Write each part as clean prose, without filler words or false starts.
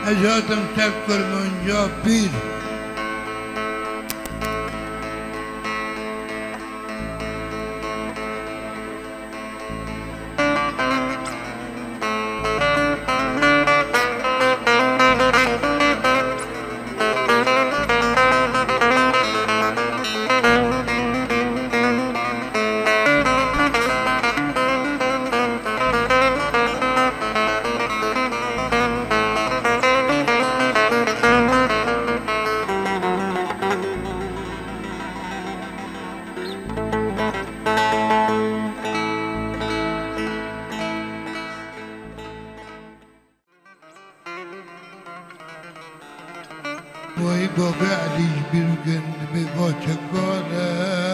اجاتم تذكر من جاب بير وای بابا علیش بیرگن به باچه کاره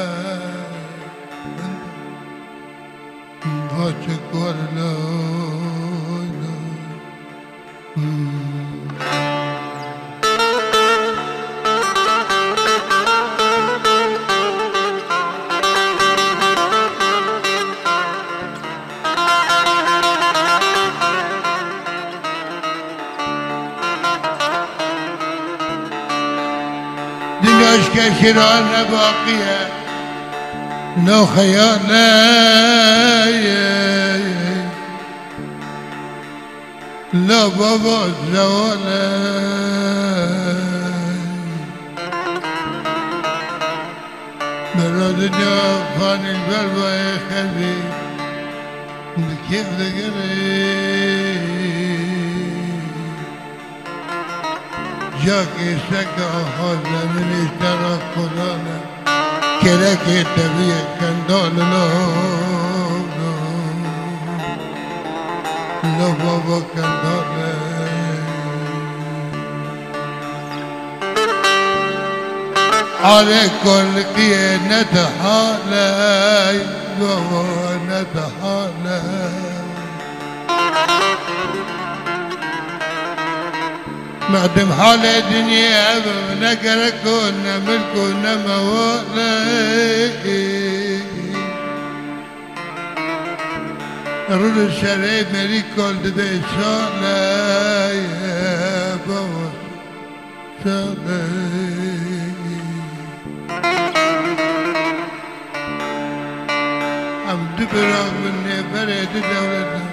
باچه کاره لای دنیاش که شیران باقیه نو خیاله لا بابا زواله برا دنیا فانی البلوه خلبی بكيف دقري جاكي سكا خذ من اشترى قلانا كلاكي تبيه كان دول لو بابا كان دول على كل قينة حالي بابا حالي معدم حال الدنيا نقركونا ملكونا موالي رول الشريف مري كل دبي شالي بابا شالي عم دبرا مني بريد دولتنا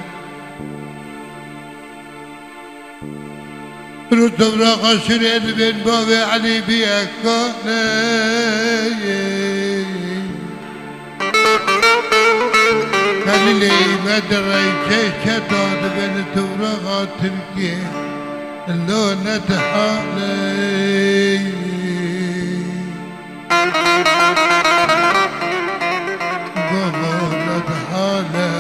رتب رقا شريد بن بابي علي بيا كوني خليلي مدري شداد بن تبرقا تركي اللون تحالي بابا نتحالي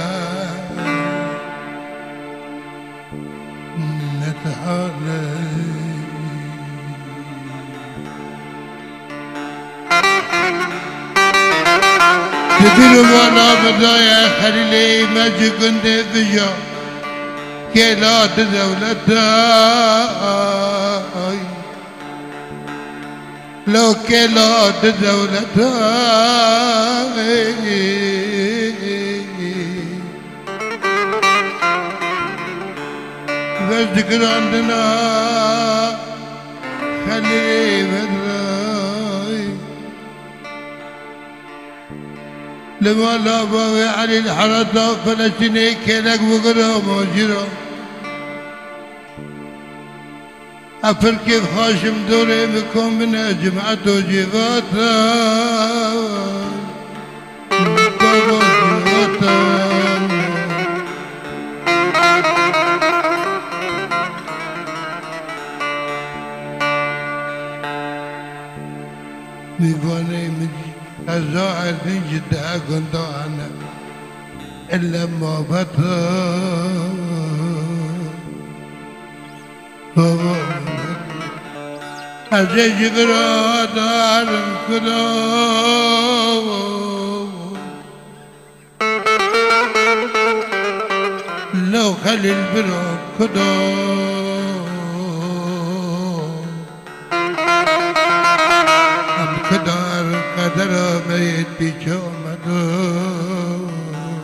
تدير وانا بداية خليلي ما كنت بجا كلا دولتاي لو كلا دولتاي بس ذكر عندنا خلي بدراي لما لا باوي علي الحرطة فلسطيني كينك بقرا موجرا أفر كيف خاشم دوري بكم من جمعة وجيغاتا ميباني مجي الزاهر من جدها كنت أنا إلا ما بطل أزي جبرا دار كدا لو خلي البرا كدا قدر قدر ميت بجامدو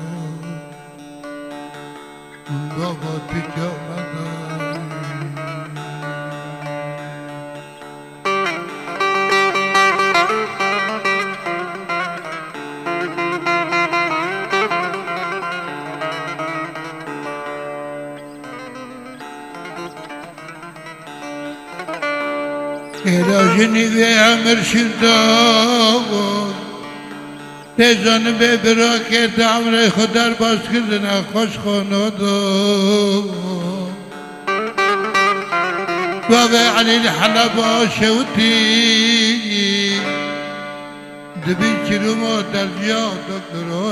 بابا بجامدو ایراجنی و امر شداد تزان به برا کرد عمر خود در باز کردن خوش خانه داد و به علی الحلب آشوتی دبی چرو ما در جا دکتر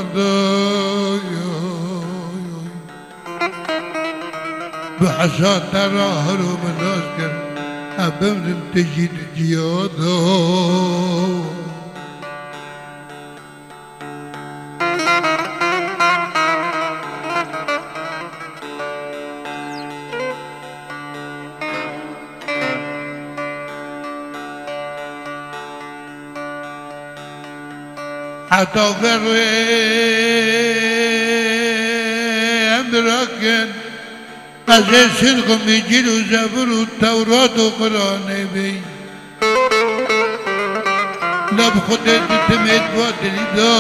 به حساد در راه رو مناز کرد ابم تجید جیادا حتی بروی امراکن از صدق میجیر و زبر و تورات و قرآن بی لب خودت تمید با دلی دا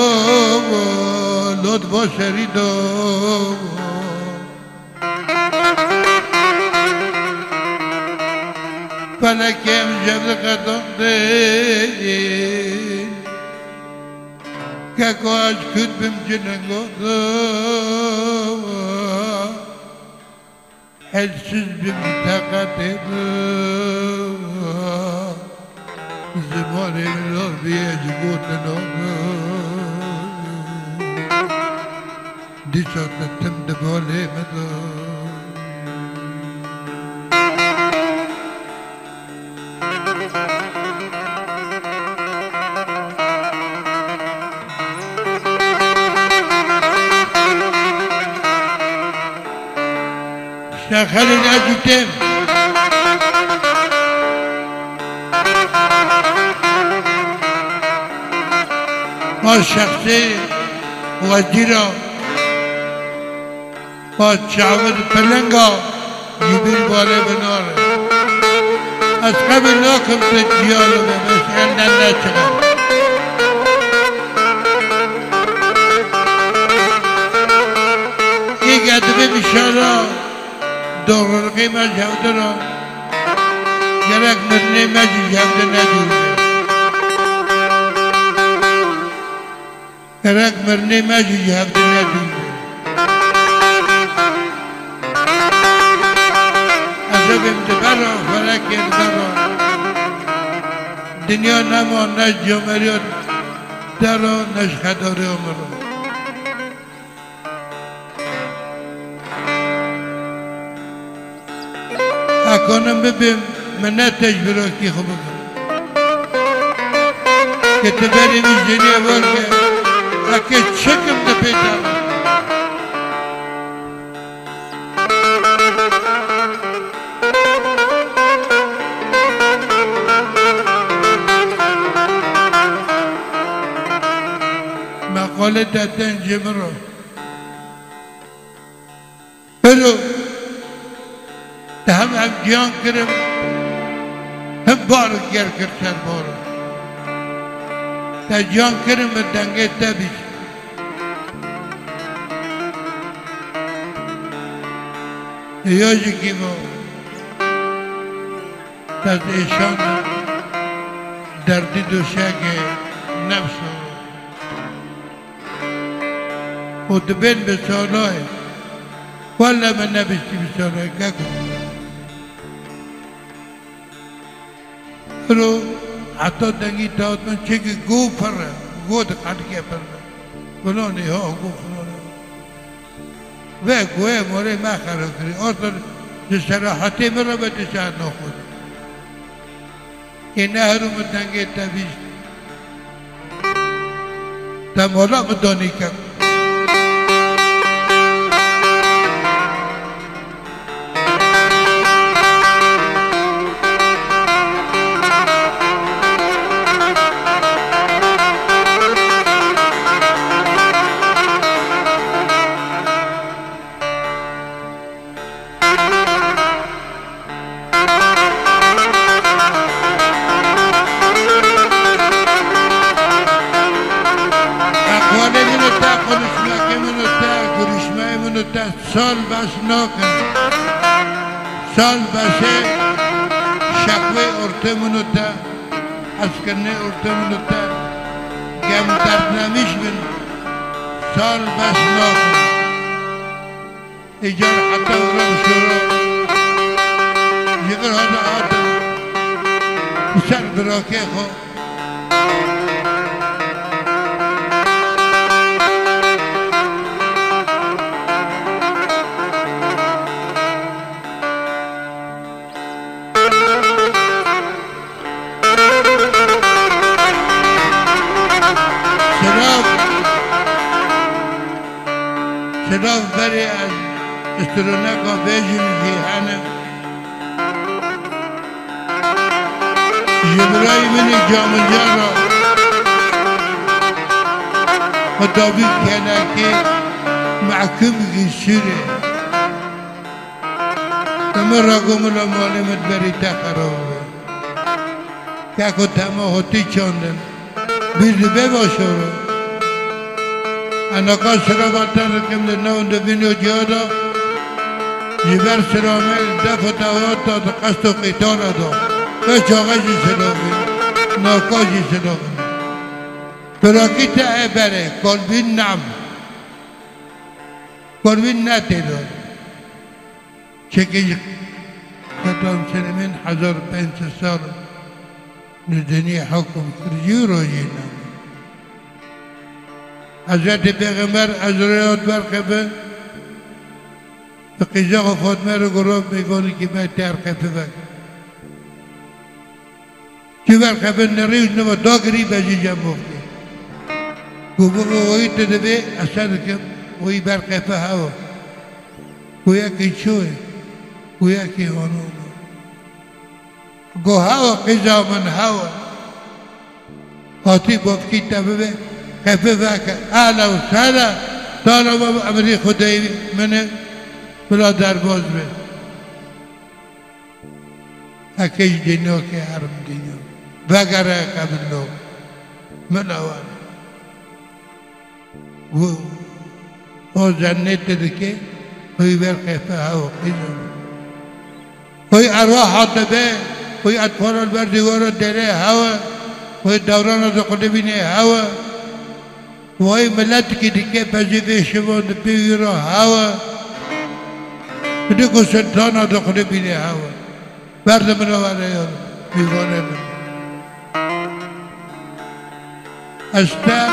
لط با شری دا فلکم جبر قدم دی که کاش کد بم جنگو حسز بم طاقت زمان الار بیاجگوت دیشات تم دباله مدار شاخل الأجتم ما الشخصي وزيرا ما شعبد فلنقا يبين بالي بنار أسقب لكم تجيالو بس عندنا نشغل يقعد بمشارة دور القيمة جودنا جرك مرني ماجي جودنا جودنا جرك مرني ماجي جودنا جودنا أسبب امتبرع فلك يتبرع دنيا نما نش جمريات دارو نش خداري عمره اکنون ببین من تجربه کی خوبه که تبری میزنی ورگه اگه چکم دپیدا مقاله دادن جمرو برو هم جیان کرم هم بارو گر کرتر بارو تا جیان کرم دنگه تبیش یاجی کی با تا ایشان دردی دوشک نفس و دبین به سالای والا من نبستی به سالای که کنم رو حتی دنگی داد من چه که گو پره گو ده قدگه پره فلانی ها گو فلانی و گوه موره ما خراب کری آسان ده سراحتی مرا به دشان نخود این نه رو من دنگی تبیش تا مولا بدانی کم سال بس نکن سال بسه شکوه ارته منوتا اسکنه ارته منوتا گم درد نمیش بین سال بس ناکن ایجار حتی ورم شورا یگر هادا آدم بسر براکه خو شراف بری از استرونکا بیشیم جیهانه جبرای منی جامجا را مطابق کنه که محکم کی سره تمر را گملا معلمت بری تخرابه که کو تما هوتی چاندن بیرد بباشو انا کا سراغاتن رکم در نوند بینو جادا جبر سرامل دفع تواتا دا قصد و قیتان دا کش آغازی سراغی ناکاجی سراغی براکی تا بره کلبین نم کلبین نتیدار چکی کتام سنمین 1500 سال ندنی حکم کرجی روزی نم حضرت پیغمبر از رویات برقبه به قیزاق و فاطمه رو گروه میگونه که باید ترقبه بگه چی برقبه نریوز نو داگری بجی جمع بخته گوبه اوی تدبه اصلا کم اوی برقبه هوا گویا که چوه گویا که هانونه گو هوا قیزا من هوا خاطی بافکی تبه قفه وکه اهلا و سهلا طالما امری خدایی منه بلا درباز به اکش دینو که حرم دینو وگره قبل لو ملاوان و جنت دکه ہوئی بر قفه ها و قیزم ہوئی ارواح حاطبه ہوئی اطفال البر دیوار دره هوا ہوئی دوران دقل بینه هوا وای ملت کی دیگه پذیرش شما پیرا هوا دیگه سلطان داخل بینه هوا برد من واره یار بیگانه من استر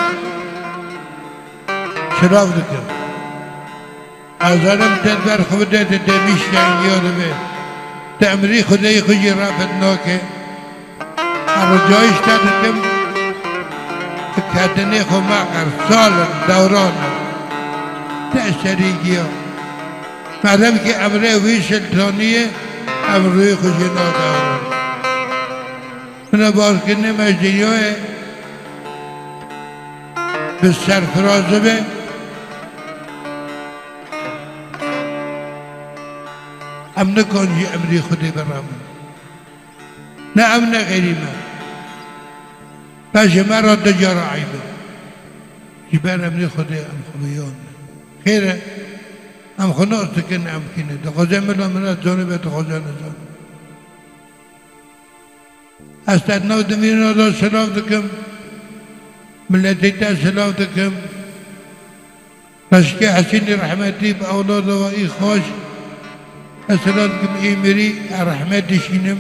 شراف دکم ازارم تدبر خودت دمیش کن یاد به تعمری خدای خوشی رفت ناکه ارجایش تدکم کتنی خو مقر سال دوران تأثیری گیا مردم که امره وی سلطانیه امروی خوشی ناداران اونا باز کنه مجدیوه به سرفرازه به امن کنجی امری خودی برامن نه امن غیری من پس مرا دجار عیبه جبر امنی خودی ام خوبیان خیره ام خناس تکن ام کنه دخوزه ملا منت زانه به دخوزه نزان از تدناو دمین آدھا سلاف دکم ملتی تا سلاف دکم رشک حسین رحمتی با اولاد و ای خوش اسلام کم ای مری رحمتی شینم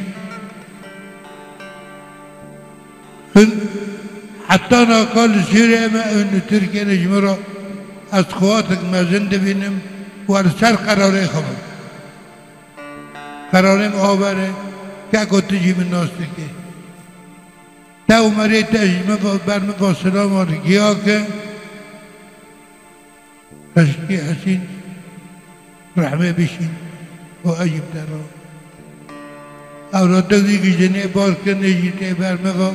حتی ناقال سیره ما اون ترکیه نجمرا از خواتک مزند بینم و سر قراره خبر قرارم آوره که کتجی من ناسته که تا عمره تجمه برمه با سلام آرگیا که رشکی حسین رحمه بشین و عجیب درا اولاد دیگه جنه بار که نجیته برمه با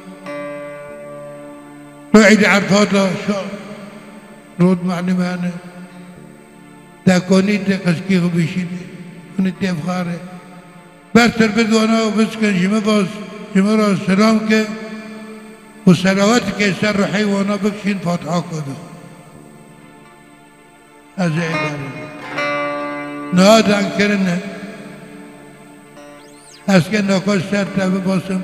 روعید عرفاتا شا رود معلمانه دا کنید قسکی خو بشینه کنید تفخاره برتر بدوانا و بسکن شما را سلام که و سلوات که سر رو حیوانا بکشین فاتحا کنه از ایداره نهاد انکرنه از که نکاش سر تبه باسم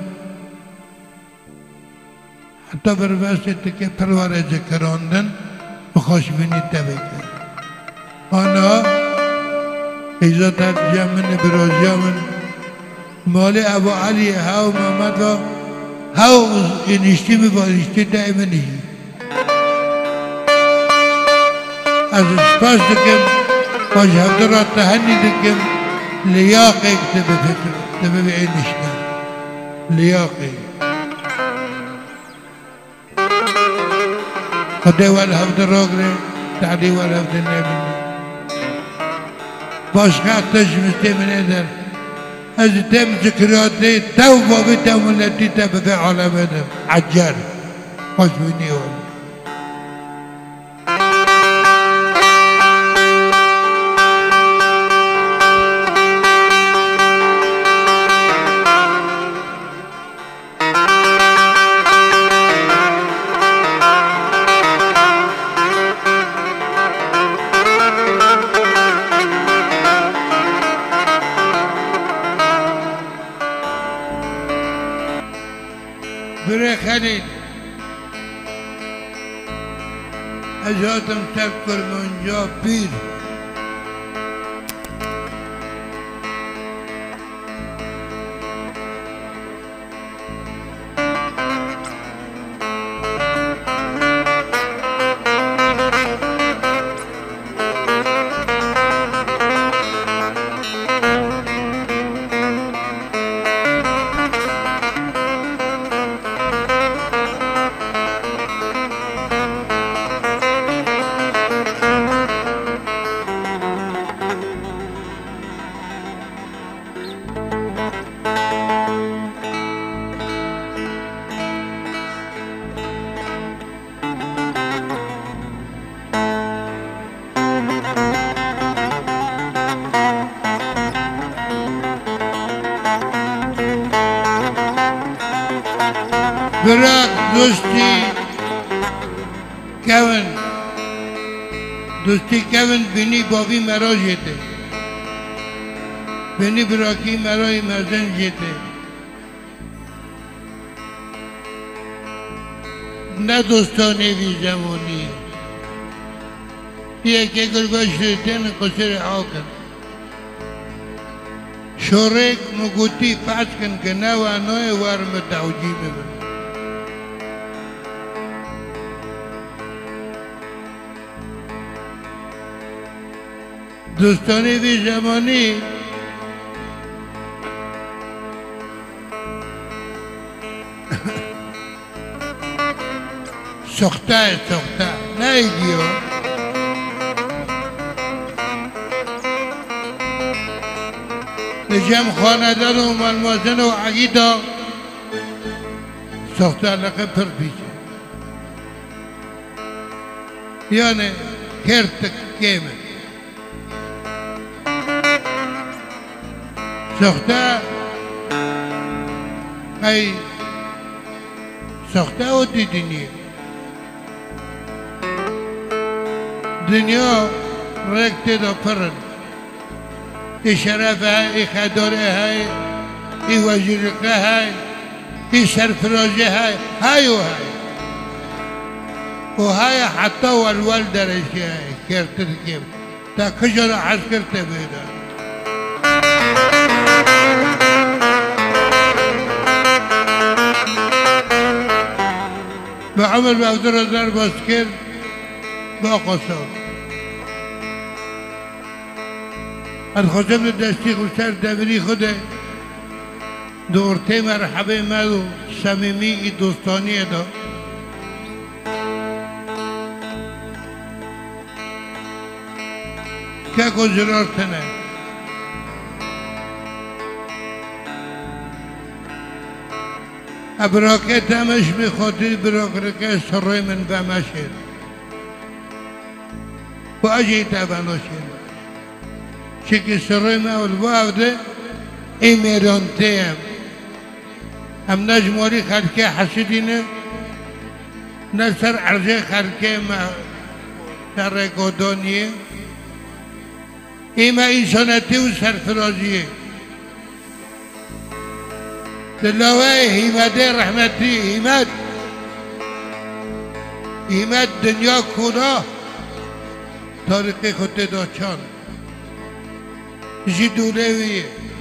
حتی بر واسطه که پرورش کراندن و خوشبینی تبه کرد آنها ایزا تبجه من برازیا من مال ابو علی هاو محمد و هاو اینشتی ببارشتی دائما نیجی از سپاس دکم باش هفته را تهنی دکم لیاقی کتبه فکر تبه به اینشتن لیاقی خدا وال هفته را گره تعلی وال هفته نبینی باش خطش مستی من ادر از تم ذکراتی تو بابی تمولتی تبه به عالم ادم عجر خوش بینی وال بره خلید اجازم سب کرمانجا پیر براک دوستی کون بینی بابی مرا جیته بینی براکی مرای مزن جیته نه دوستانی بی زمانی یکی گرگاش شدن قصر آکن شورک مگوتی پاس کن که نه و نوی وارم توجیه ببن دوستانی بی زمانی سخته نه ایگیو نجم خاندان و ملمازن و عقیده سخته لقه پر پیچه یعنی کرتک کیمه سخته ای سخته و دیدینیه دنیا رکت دا پرن ای شرف های ای خداره های ای وزیرقه های ای سرفرازی های و های حتی والوال درشی های کرتر کم تا کجا را حس کرته بیدن به عمر به عبدالرزار باز کرد با قصاب از خشم دستی خوشتر دبیری خوده دورته مرحبه مدو صمیمی دوستانی دا که گذرار تنه ابراکه تمش میخواتی براکرکه سروی من بمشید و اجی تبانوشید چکی سروی من اول وافده ای میرانته هم نجموری خلقه حسیدینه نسر عرضه خلقه سر گودانیه ایما انسانتی و سرفرازیه دلوه هیمت رحمتی هیمت دنیا کونا تاریخ خود داچان جی دوره ویه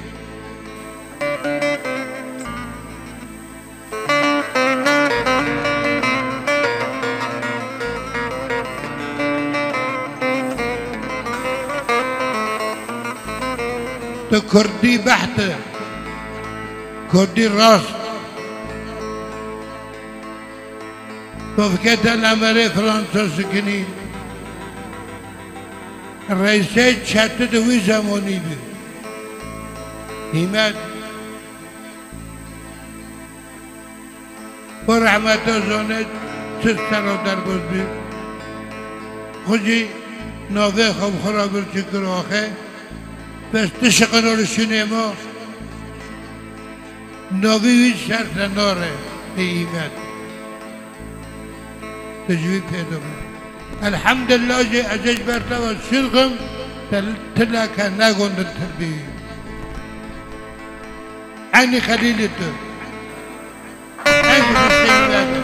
تو کردی بحته کردی راست وفكت الأمر فرنسا سكني رئيسي شاتد وي زماني بي هيمات ورحمة زونت سستر در بود بي خوشي نوه خب خرابر چکر آخه بس تشقن السينما نوی شرط ناره هيمات تجويب پیدا بود الحمدلله جي ازش برتوا سرغم تلا كان ناقون التربية عني خليلته عني بالسيدات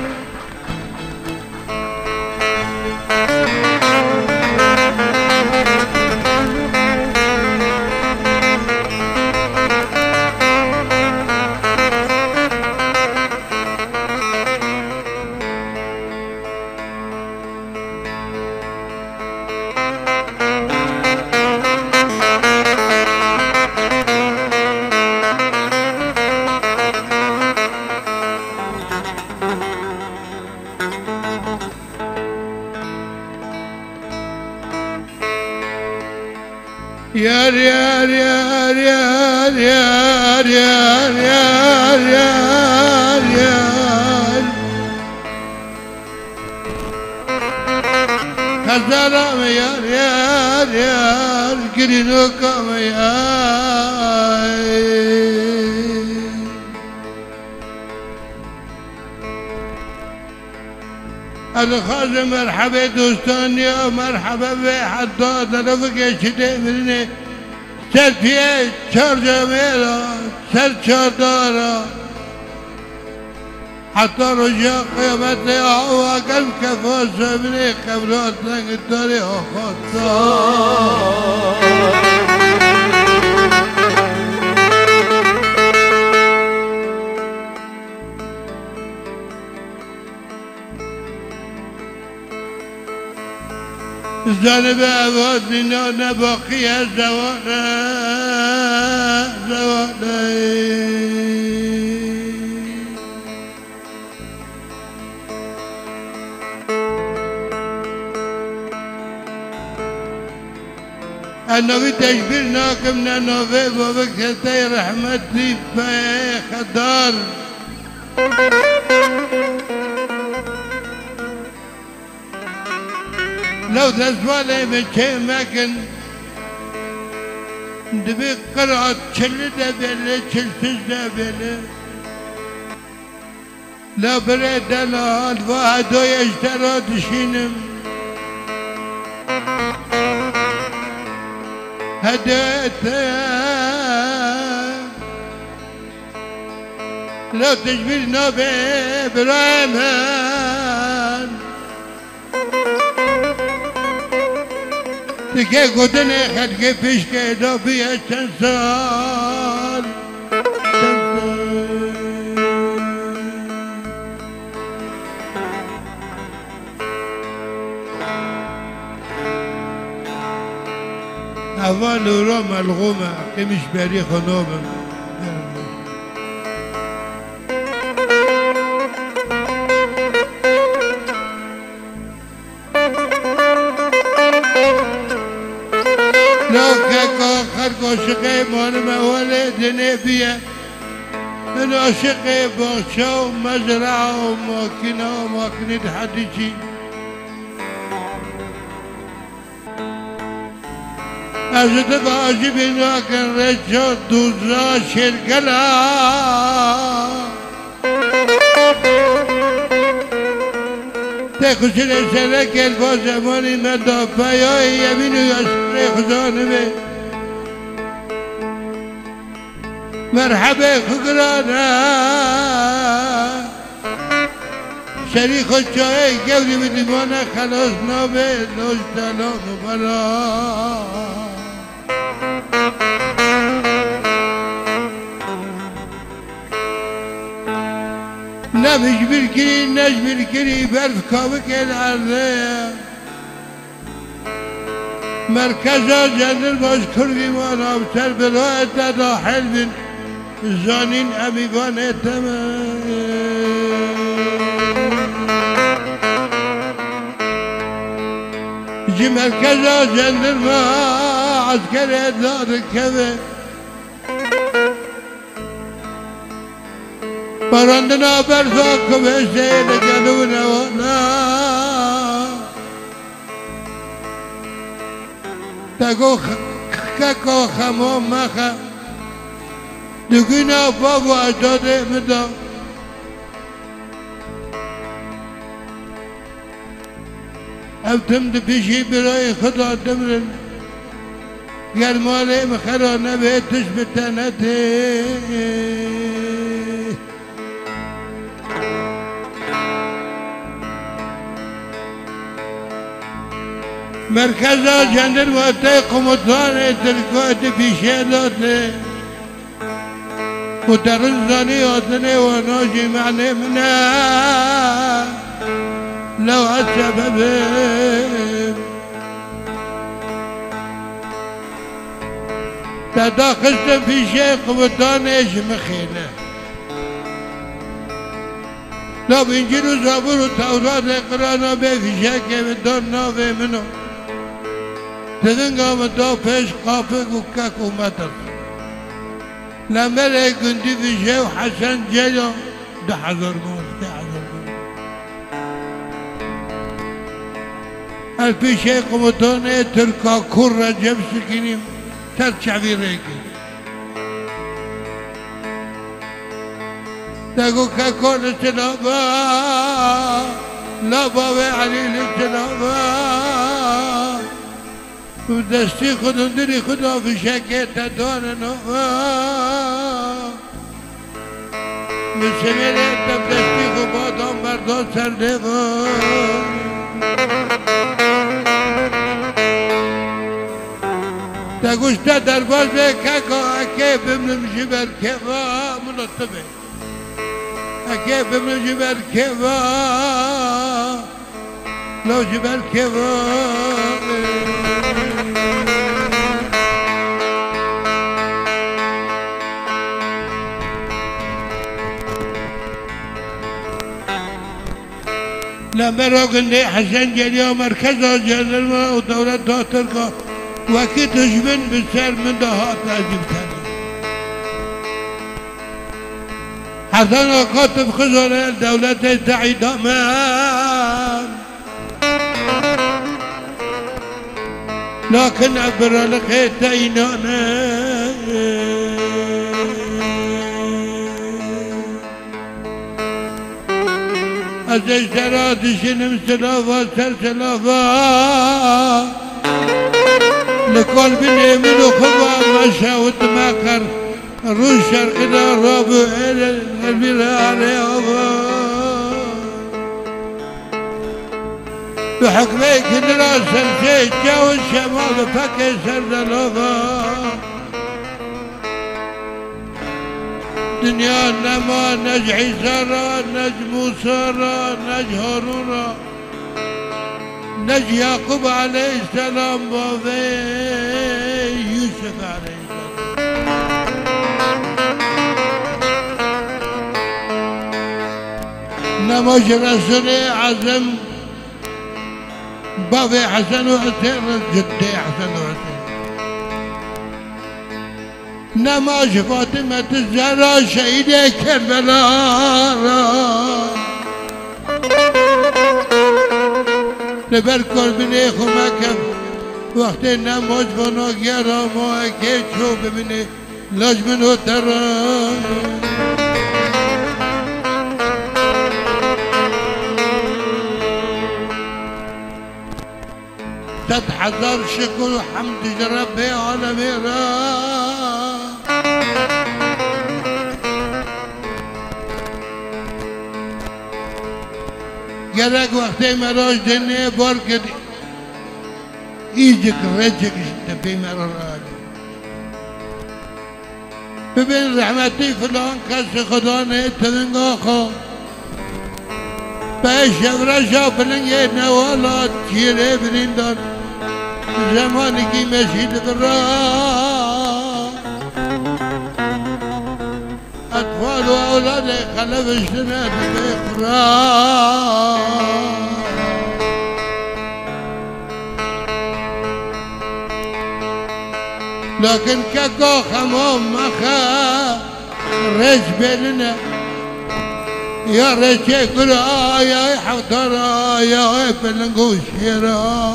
يار يار يار يار يار يار يار يار يار خزارة يار يار يار قرينوكا يار الخازم مرحبا دوستاني مرحبا بحضاد رفقه شده مرنه سر پیه چار جامعه سر چار دارا حتی رجا قیامت آوا کل کفا سبنه قبرات نگه داره آخواد جانب عواد بینا نباقی از زوانه النبي تشبير ناكم نانوفي وبكتي رحمتي في خدار لو تسوالي بشي مكن دبي قرأت چل دبيلي چلسز دبيلي لو بريد دلال واحدو يشترى تشينم هديت لو تشبير نوبي برايمان دیگه گودن خلقه پیش که دا بیه چند سال اول را ملغومه که میش بری خنوبه عاشق مانم ولد نبیه من عاشق باغچه و مزرعه و ماکینه و ماکینه حدیثی از دفاعی بنا کن رجا دوزا شرکلا تکوشن سرک الفا زمانی مدافعی های یمین و یسر خزانه به مرحبا خقرانا شريك الشاي قبل بدمانا خلاص نابه لوش تلام برا نمش بالكري نجم الكري برف كابك العرض مركزا جنر باش كرغي وانا بتر بلا اتدا حلب زانين اميبان اتمام جي مركزا جنر ما عسكر ادار كبه براندنا برفا كبسه لجنونا وانا تقو كاكو خموم مخا دقينا بابا اجداد مدا ابتمد بشي براي خدا دمرن قال مالي مخرا نبي تثبت نتي مركزا جندر واتي قمطان تركوات في شيلات وترنزاني وطني ونوجي معني منا لو السبب تداخلت في شيء قمطان ايش مخيله لو بإنجيل وزبور وتوراة قرانا بي في شيء من دون نوفي منه تدنگا مدو پیش قافق و کک و مدر لمره گندی بشه و حسن جلو 10,000 گون 10,000 گون الپیشه قمتانه ترکا کور را جب سکنیم تر چوی ریگی تگو ککو لسلابا لابا و علی لسلابا ودستی خودم دری خدا بشکه تدارنو مسمله تب دستی خود بادام بردان سرده تگوشتا درباز به ککا اکه بمنم جبر که منطبه اکه بمنم جبر که لو جبر که لما راقني حسن جليا مركزها جنرما ودولة تركا وكي تجبن بالسر من دهات نجيب ثاني حسن قاتب خزر الدولة سعيد أمان لكن عبر لك تينانا ازش درادشنم سلافا سر سلافا لكل بني منو خبا مشاوت ماكر روش شرقنا رابو البلاد بحكمك دراس الشيء جو الشمال فكي سردلوفا دنيا نما نجحي سارا نجمو سارا نجهرورا نج يعقوب عليه السلام بابي يوسف عليه السلام نماش رسول عزم بابي حسن وحسين جدي حسن وحسين نماش فاطمة الزهراء شهيدة كربلاء لبر قربني خمكم وقت نماز بنا گرا ما که چو ببینه لازمنو ترا صد حزار شكر وحمد ربي عالمي را گرک وقتی مراش دنه بار کردی ایجک رجکش تپی مرا را ببین رحمتی فلان کس خدا نه تنگ آخا به شورشا فلنگ نوالات چیره بریندان زمانی که مشید برا اطفال و اولاد خلف سنة بخرا لكن كاكو خمام مخا رج بيننا يا رجي قرا يا حضرا يا فلنقوش يرا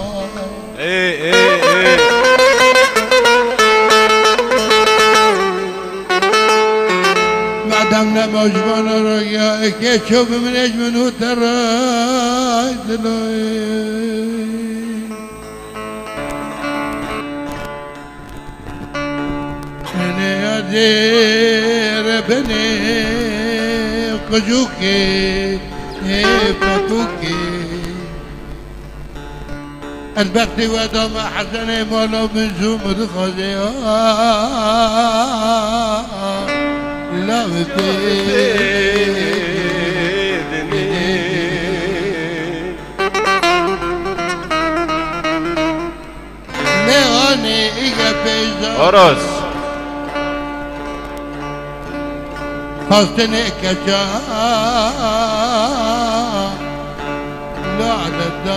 بعدم نماجبان رأيا كي تشوف من اجمن وتراي دلوي انا دير بني قجوكي فتوكي البختي ودام حسن مولا من زوم الخزي لا بيدني لغني إيجا بيزا أراس خاصتني كجا لا عدد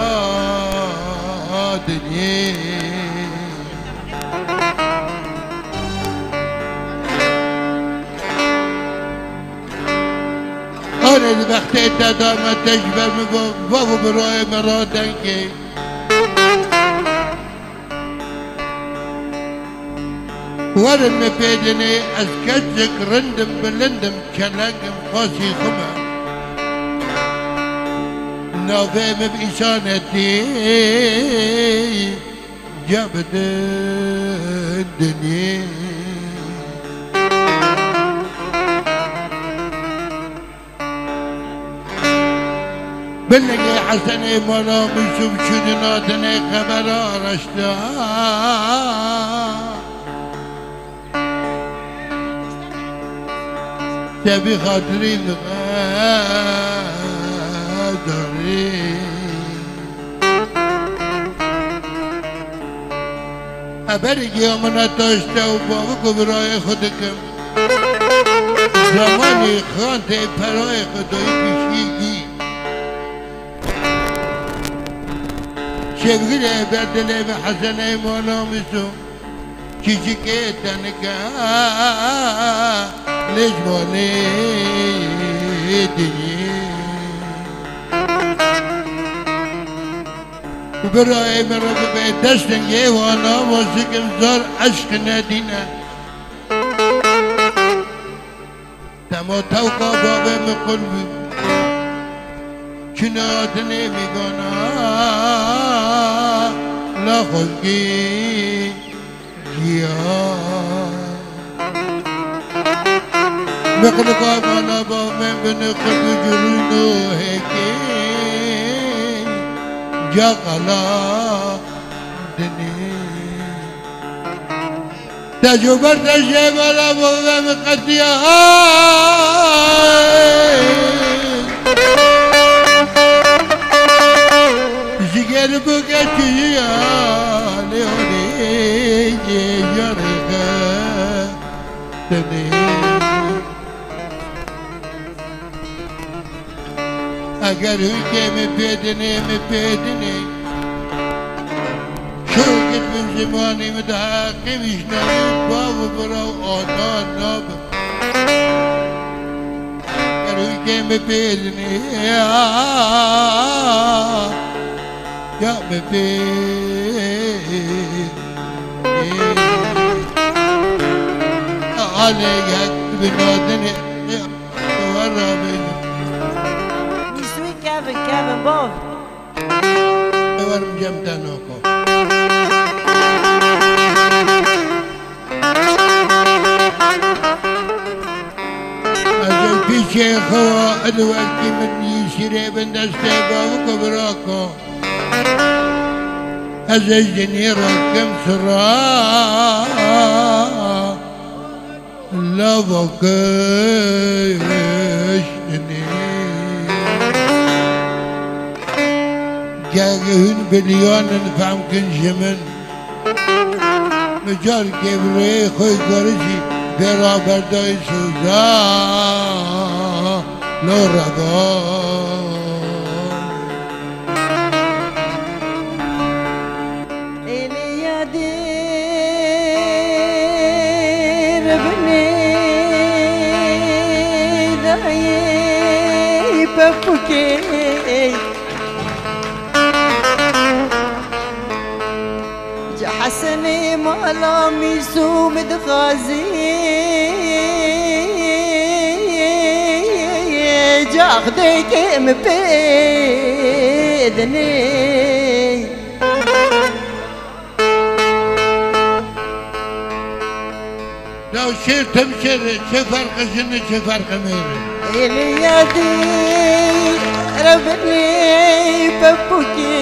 دنيا أنا البختي تدام تجبر من بابو براي مراتنكي ورن بيدني أسكتك رندم بلندم كلاقم خاصي خمع نافهم بإشانتي جابد الدنيا بلغي حسني مولا بشوف شدناتني خبر رشدا تبي خاطري مغادري أبرق يومنا تاشتا وبابكو براي خودكم زماني خانتي براي خدوي بشيكي شبغلي بردلي بحسني مولا مسو چیچکے تنکا لجمالی دنیا برای مرا به دستنگه وانا واسکم زار عشق ندینه تما توقع بابه مقلبی چنات نمیگانا لا خلقی مخلوق مانا با من بنخل جرونو هيكي جا قلا دني تجوبر تجيب على بابا مقديا جيجر بوكا تجيا ليوني جاريكا دني اگر هنگه مپیدنی شوکت من زمانی متحقیمش نمید بابو براو آدان ناب اگر هنگه مپیدنی یا مپیدنی آلیگت بنادنی ورابی Kevin Bob. Evarim cemden oku. Acem piç شيخ الوقت من يشري بندستيقا وكبراكو أزجني ركم سرا لا بكشتني جاهن بليون نفهم كن جمن مجال كبري خوي قرشي برابر داي سوزا لو رضا إلي يا دير بني داي بفكي حسني مالامي سومد غازي جاخدك مبيدني لو شير تمشر شفرق شنو شفرق ميري إلي يا دير ربني بفكي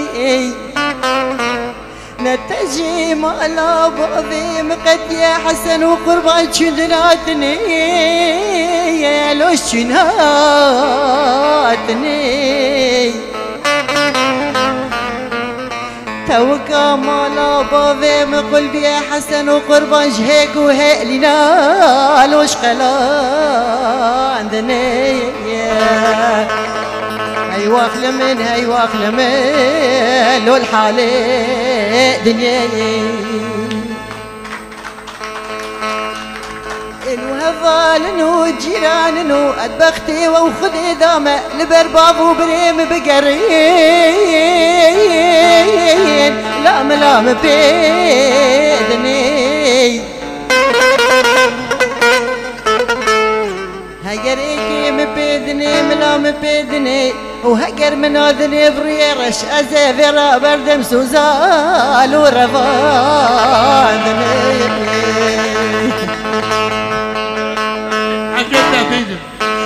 نتجي مالا بعظيم قد يا حسن وقربان شذراتني يا لوش شناتني توكا مالا بعظيم قلبي يا حسن وقربان جهيك وهيلنا لوش قلاندني هاي واخل من هاي واخل من لو الحالة دنياي الوهضالنو جيراننو أدبختي وخذي دامة لبرباب وبريم بقرين لام لام بيدني هجريكي مبيدني ملام مبيدني وهجر من اذني بريرش ازافر بردم سوزال ورفاضني عجبنا بيدم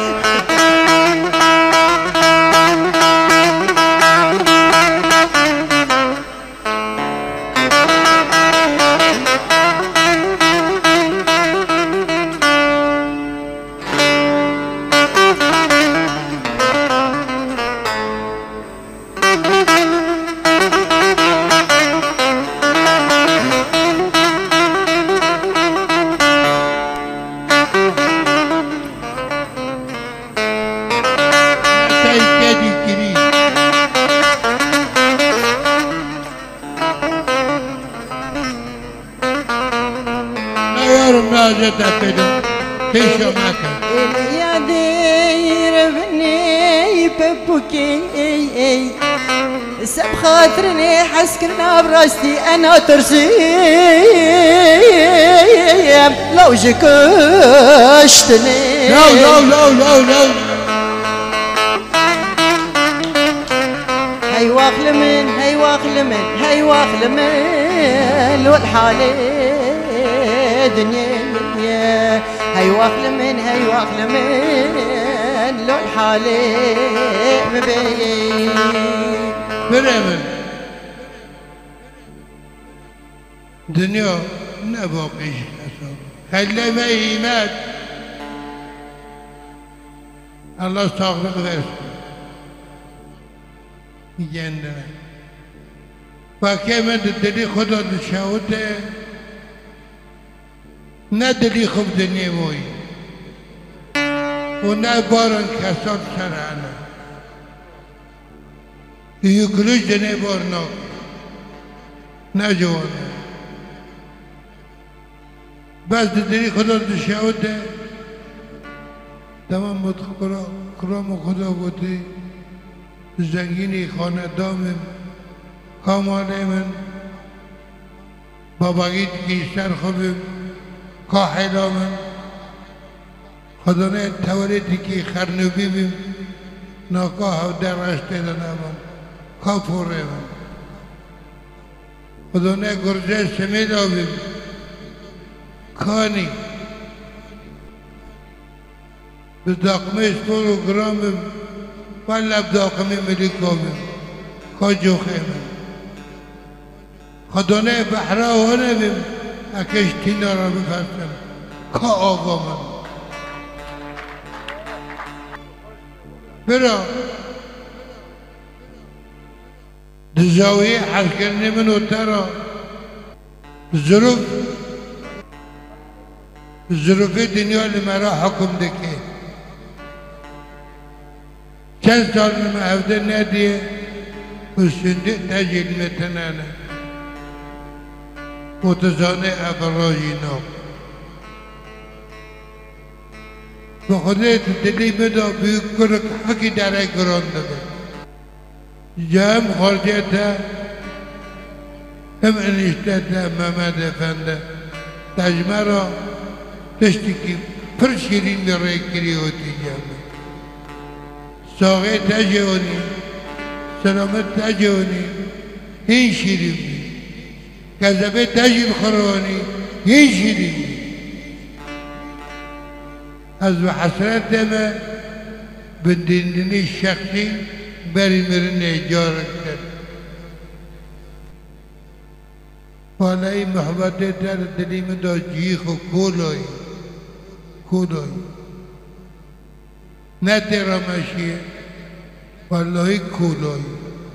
يا دير بني ببكي سب خاطرني حسكرنا براستي انا ترسي لو جكشتني لا لا لا لا لا هاي واخل من هاي واخل من هاي واخل من والحالة دنيا هاي واخل من هاي واخل من لو الحالة مبين بريمن دنيا نباقيش خلي ما يمات الله استغفر غير يجندنا فكما تدري خدا تشاوته ندري خب دنيا موي ونبارن كسر سرعنا يقولش دنيا بارنا نجوانا بس تدري خدا تشاوته تمام متخبرا کرام خدا بودی زنگینی خانه دامم کامانه من باباگید گیشتر خوبم کاحلا من خدا نه تولیدی که خرنوبی بیم ناکاه و در رشته دنامم کافوره من خدا نه گرجه سمید آبیم کانی بداقمش پروگرامم ولی بداقمی ملیکامم کاجو خیمم خدانه بحره و نبیم اکشتینا را بفرستم که آقا من برا دزاویه حل کرنی منو ترا ظروف دنیا لمرا حکم دکه چند سال من هفته ندیه و سنده تجیل متنانه متزانه ابراجی نام به خودت دلی بدا بیوک کرک حقی داره گران داده جام خارجه تا هم انشته تا محمد افنده تجمه را دشتی که پر شیرین برای کری ہوتی جامعه ساقه تجهونی سلامت تجهونی این شیرین بی کذبه تجیل خوروانی این شیرین بی از و حسرت دمه بندیندنی شخصی بری مرنه جارک در والای محبت در دلی من دا جیخ و کولایی نه تیرا مشیه والله کولایی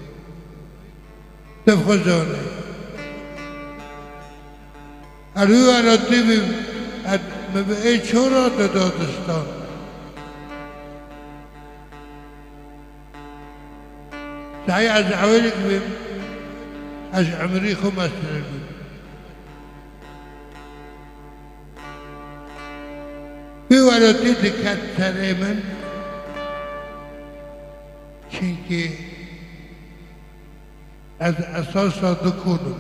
تفخزانه الو عراتی بیم مبعه چورا دادستان سعی از عوالک بیم از عمری خو مستر بیم بیو عراتی دکت سره من چینکه از اساس دکونم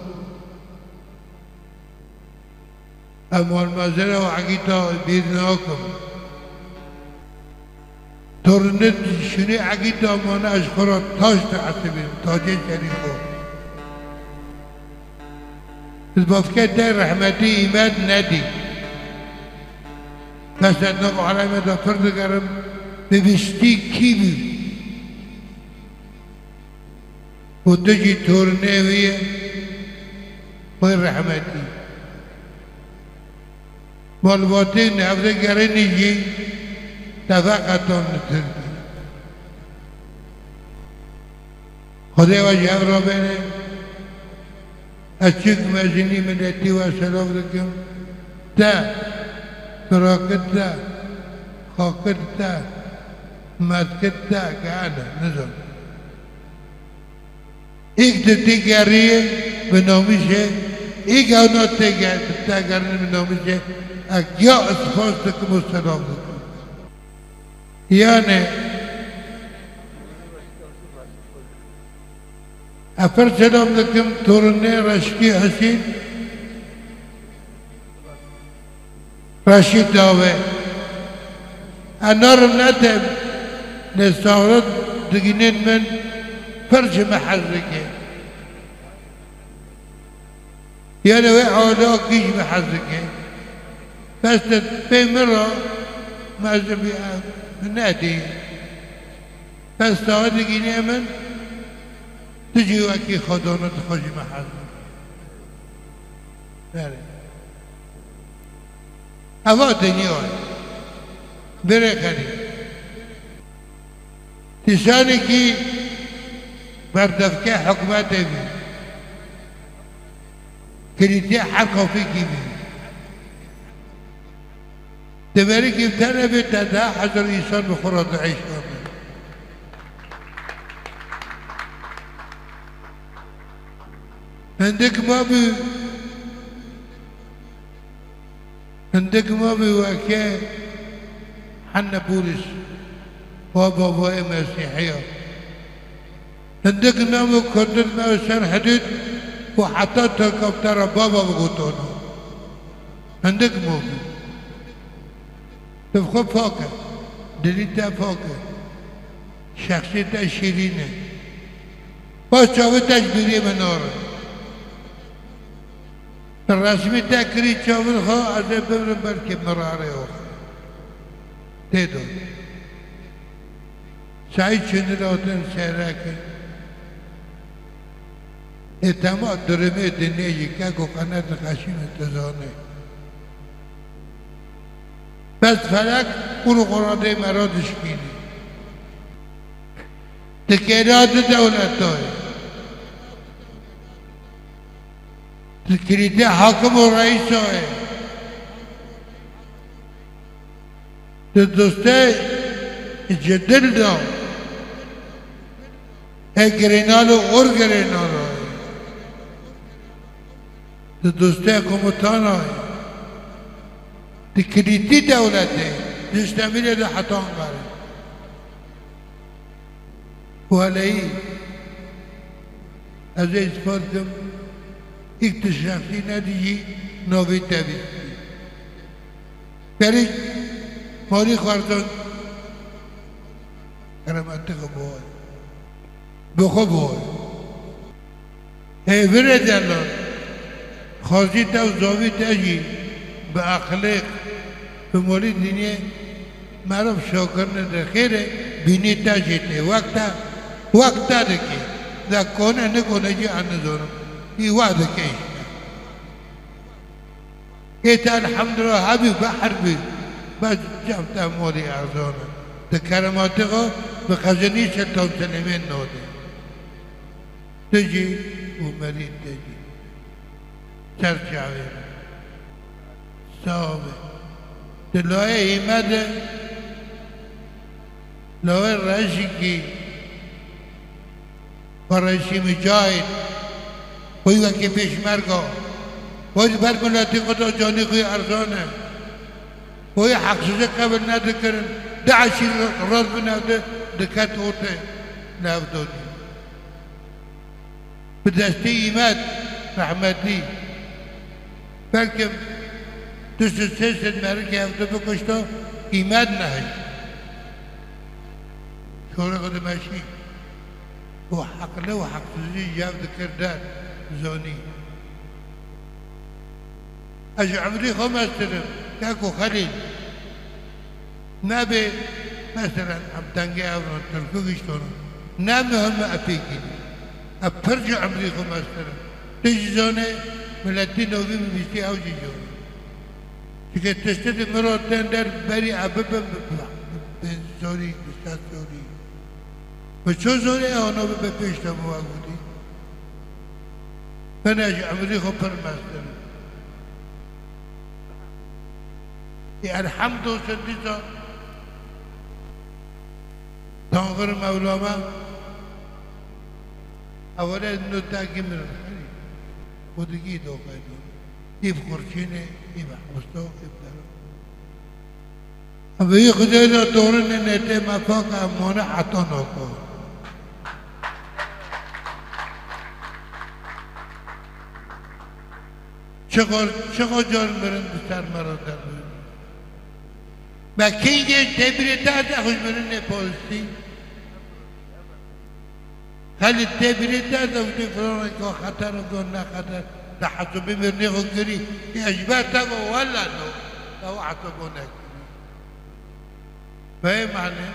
اما المزرعه و عقیده بیر ناکم تورنت شنی عقیده مانه از خورا تاش تعصبیم تاجه شریفو از بافکت در رحمتی ایمد ندی بس ادناق علامه دا فرد گرم ببستی کی بیم و دجی تورنه ویه وی رحمتی مالواتی نفذ گرنی جی تفاقتان نترکی خدا و جهب را بینه از چک مزینی ملتی و سلام دکم تا براکت تا خاکت تا مدکت تا گانه نظام ایک دتی گریه به نامیشه ایک اونا تا گرنه به نامیشه اگیا اسفاس دکم و سلام دکم یعنی افر سلام دکم تورنه رشکی حسین رشید داوه انارم ندم نستغرد دگینین من فرش محرکه یعنی وی عولا کیش محرکه بس به مرا مذهبی نادي بس تعودي من تجي وكي خدونة تخرج محل هوا دنيا بره خري تساني كي بردفكي حكومات بي كريتي حرقوا فيكي بي تبارك يبتنى بتدا حضر إنسان بخرط عيش عندك ما بي وكا حنا بوليس وبابا مسيحية عندك نامو كردت ما وسان حدود وحطت الكفتر بابا بغوتونه عندك ما بي تبخو فوقه دليتا فوقه شخصيته شيرينه باش شاوه تجبيري مناره الرسمي تاكري شاوه خو عزب بركب مراره تيدو سعی چندراتن سیرکه اعتماد درمه دنیایی که کو قنات خشیم تزانه بس فلک اونو قراده مرادش کینی تکیرات دولت دای تکریده حاکم و رئیس های دوسته جدل دا گرینال و اور گرینال های دوسته کمتان های تکریدی دولته جشتمیل دا حتان باره ولی از اسپارتم اکتشافی ندیجی نوی تبید بری ماری خواردن کرامت خبوه بخبوه هیوره دلان خواهی تا و زاوی تاجی به اخلاق به مولی دینیه معروف شاکر نده خیره بینی تاجیته وقتا دکی دا کنه نکنه جی اندازونم ای وعده کهی ایتا الحمدلله حبی بحر بی بعد جمتا مولی اعزانه دا کرماتی خو به خزنی شتام سنمین نوده تجی و مرید تجی سرچاوه صحابه دلوه ایمده لوه راشی کی فرشی مجاهد کوئی وقتی پیشمرگا کوئی بر ملاتی خدا جانی کوئی ارزانه کوئی حقصه قبل نده کرن دعشی راز بنده دکت ہوتے نافدونی بدستی ایمد رحمتی بلکه دوست سیست مرکی هفته بکشتا ایمد نهش شوره قد ماشی و حقله و حقصه یافت کردن زونی اش عمری خو مسترم کاکو خلیل نبی مثلا عبدانگی آوران ترکو گشتونم نبی هم اپیگی اپرج عمری خو مسترم تیج زونه ملتی نوی میستی اوجی جونه چکه تشتت مراتن در بری عبب زوری بستاد زوری و چو زوری آنو به پیشتا مواقعی من اش عمری خو پر مسترم الحمد و سندیتا تانغر مولاما اولا انو تاکی مرن خیلی خودگی دو قیدون ایف خورچینه ایف حمستو ایف درو اب یہ خدای دا دورن نیتے مفاق امونه حتا نوکو چقدر جان مرن بسر مران در بود و کینگه تبریتات اخوش برن نپولسی خالی تبریتات اخوش فرانه که خطر و نه خطر ده حسابی مرنی خود گری اجبار تبا ولا نو ده حسابو نکری به معنی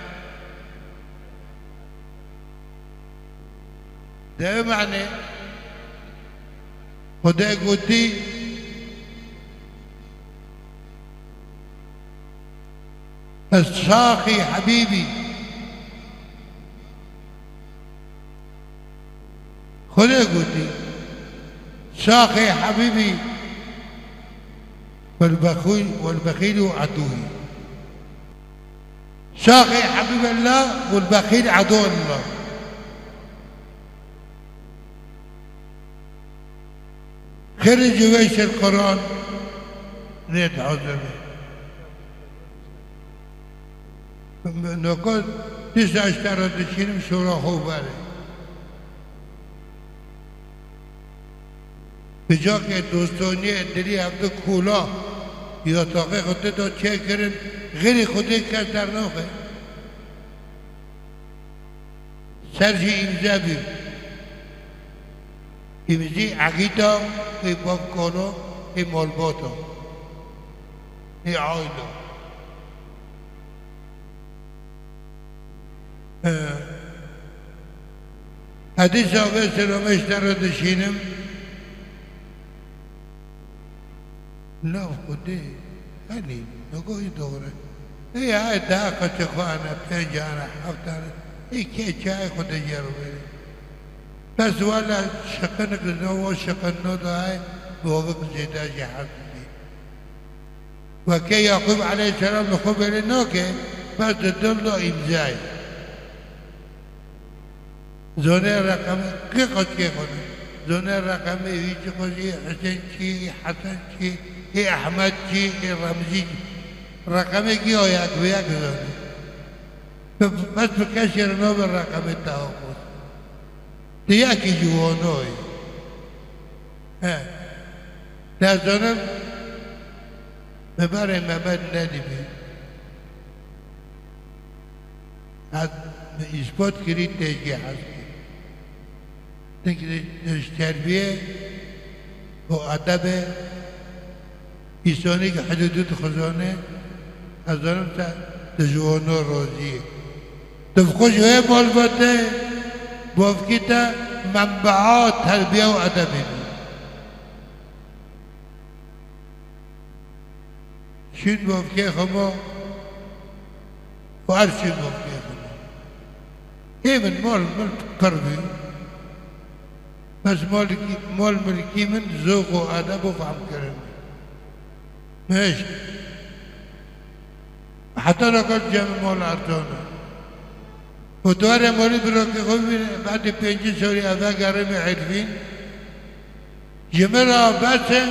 ده معنی خدا گوتی الساقي حبيبي خذ قلتي ساقي حبيبي والبخيل عدوي ساقي حبيب الله والبخيل عدو الله خرج ويش القرآن ريت عزبه نکات 18 شیرم شورا خوب بره به جا که دوستانی دلی هفته کولا یا تاقه خودت تا چه کرن غیر خودت کس در نوخه سرجی امزه بیم امزی عقیده ای بابکانو ای مالباتا ای عایلو حدیث آقای سلامشتر رو دشینم لا خودی خیلی نگوی دوره ای های داقه چخوانه پنجانه هفتانه ای که چای خود جرو بری بس والا شقنق نو شقن نو دای بوابق زیده جهاز دی وكي يعقوب عليه السلام لخبر النوكي بس تدل إمزاي زوني رقم كي قد كي قد زوني رقم هيك قصي حسين شي حسن شي هي أحمد شي هي رمزي رقم كي هو ياك وياك زوني بس بكسر نوب الرقم التوقف تياكي جوانوي لا زونم مباري مباد ندبي هاد إثبات كريت تشجيع حسكي تنك تربية وأدب إنساني كحدود خزانة خزانة تجوانو روزية تفقش هي مالباته بوفكتا منبعات تربية وأدب شين بوفكي خمو وعرشين بوفكي خمو ايه من مال قربي بس مال ملكي من ذوق وأدب وفهم كرم ماشي حتى لو قلت جامع مال أرتونا وتواري مولي بروكي خوبي بعد 5 سوري أذا قرمي عرفين جمرة بس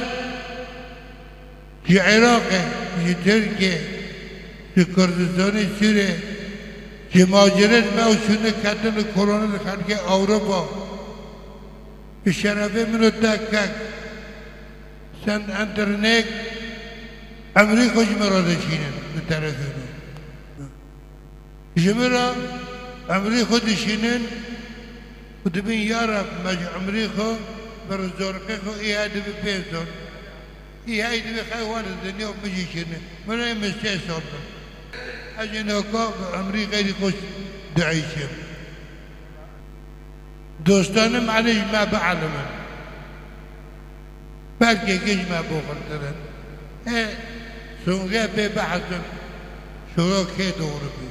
في عراقه في تركيا في كردستان سوريا في مهاجرت ما وشونه كتن كورونا خارج أوروبا في شرفه منو تكك سن انترنت أمريكا جمرة دشينن بطرفنا جمرة أمريكا دشينن ودبين يارب مج أمريكا برزورقه إيه هذا ببيزون إيه هاي دبي خيوان الدنيا ومجي شنو من أي مستوى صوبه أجنوكا أمريكا يدخل دعيشة دوستانه معلش ما بعلمه بلكي كيش ما بوخلترن إيه سونغي ببحثن شروع كي دور بي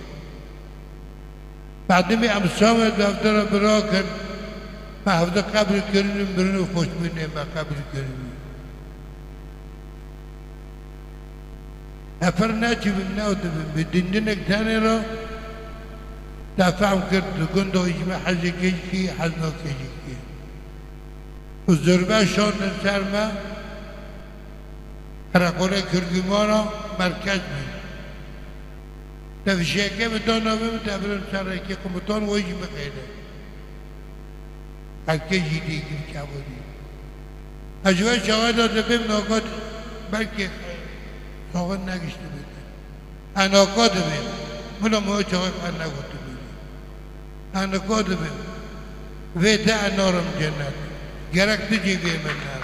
بعد ما أم صامد دفتر براكن ما حفظ قبر كريم برنو خوش مني ما قبر كريم أفرنا جبنا بدينك ثاني رو دافعوا كرد كندو إجماع حزي كيجي حزنو كيجي والزربة شون نسار ما رقولة كردمانا مركز من تفشيكي بدون نوم تبرن سركي قمتون ويجي بخيله أكيد جديد كابودي أجواء شواهد دبم نوقات بلكي شغل نگشت بده انا قادمه منو مو شغل انا قلت بده انا قادمه ويتا نورم جنات جرك تجي في من نار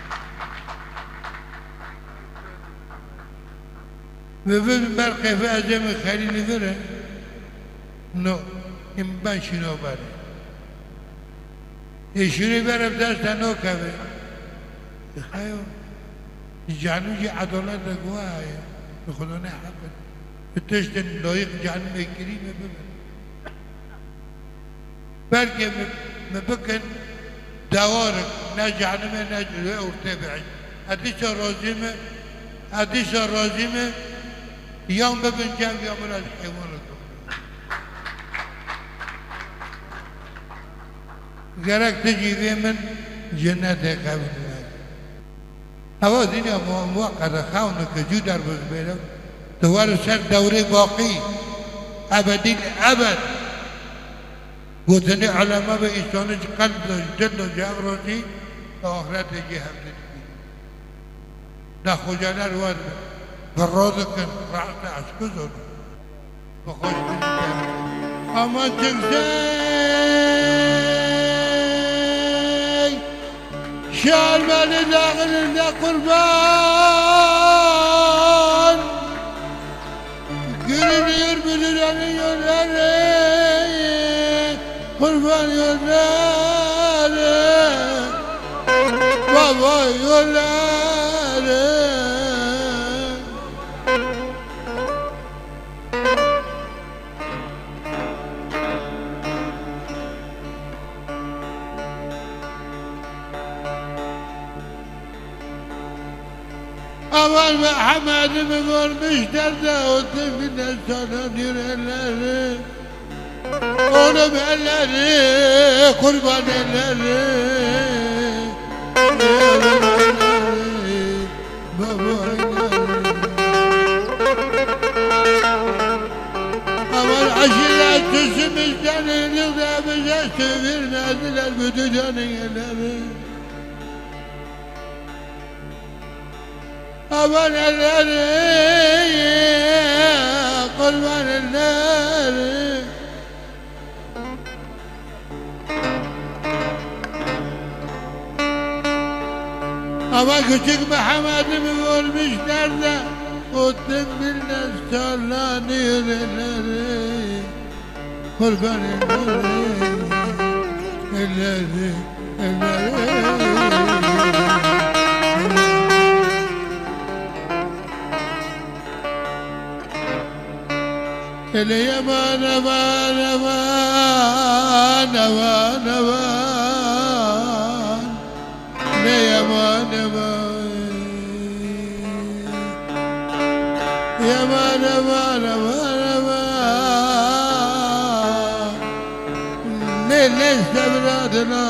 وفي برقه في أزم خليل فره نو إمبان شنو بره يشري بره بدست نو كفه خيو جانو جي عضلات قوايا يخلوني حقا التشتن لويق جانو كريمة بمن بلكي مبكن دوارك ناجعنا من ناجعنا ورتبعي أديش الرازمة يوم ببن جام يوم راز حيوان قرأك تجي في من جنة قبل هوا دنيا موقعة خاونك جودر بزبيلم دوار سر دوري باقي أبدي الأبد قلتني علماء بإنسان قلب جد جاغرتي وآخرت جهة دا خجانا رواد بالروضك رعت عسكزون وخش أما تكزي شال مالي داخل دا قربان قرر يربد الأني قربان يولاره بابا يولاره اول محمد بگار بیشتر دهات من سالان یرلره اونم الره قربان الره بابا اول عشیرت تسمشتن نقده بجشت برمدلر بدو جانه الره اول الره قربان الره اما küçük Muhammed mi olmuş nerede? O tembilden sallanıyor elleri kurban elleri ele yaman aman aman aman aman ne yaman aman yaman aman aman aman ne sabradına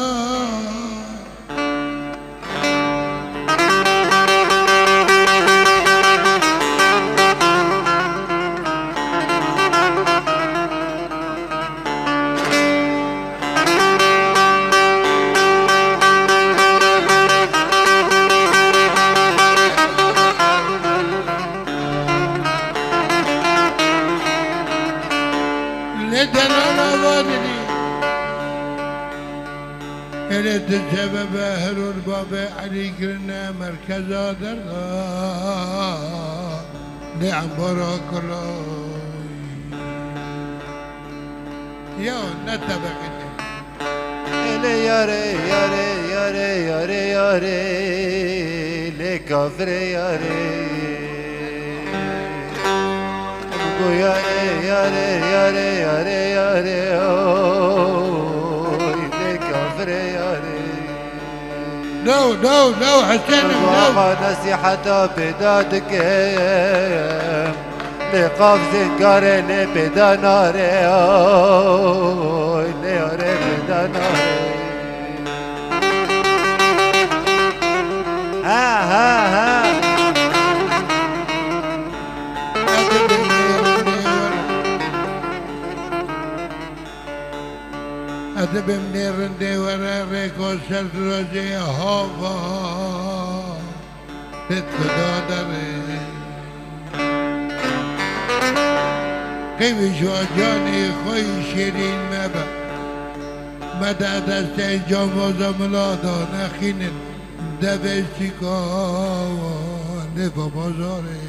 Elet sebebe herul babe Ali girne merkeza derda Ni'am barakallah Ya netabak edi Ele yare yare yare yare yare Le kafre yare Goya yare yare yare yare No حسين وما نصيحة بدادك لقاف زنقار لبدا ناري لياري بدا ناري ها أدب منيرندي ورا ريكو سلروزي هوا تتدادري كيف شو جاني خوي شيرين مبا مدى دستي جاموز ملادا نخينن دبشتي كاوا نفا بازاري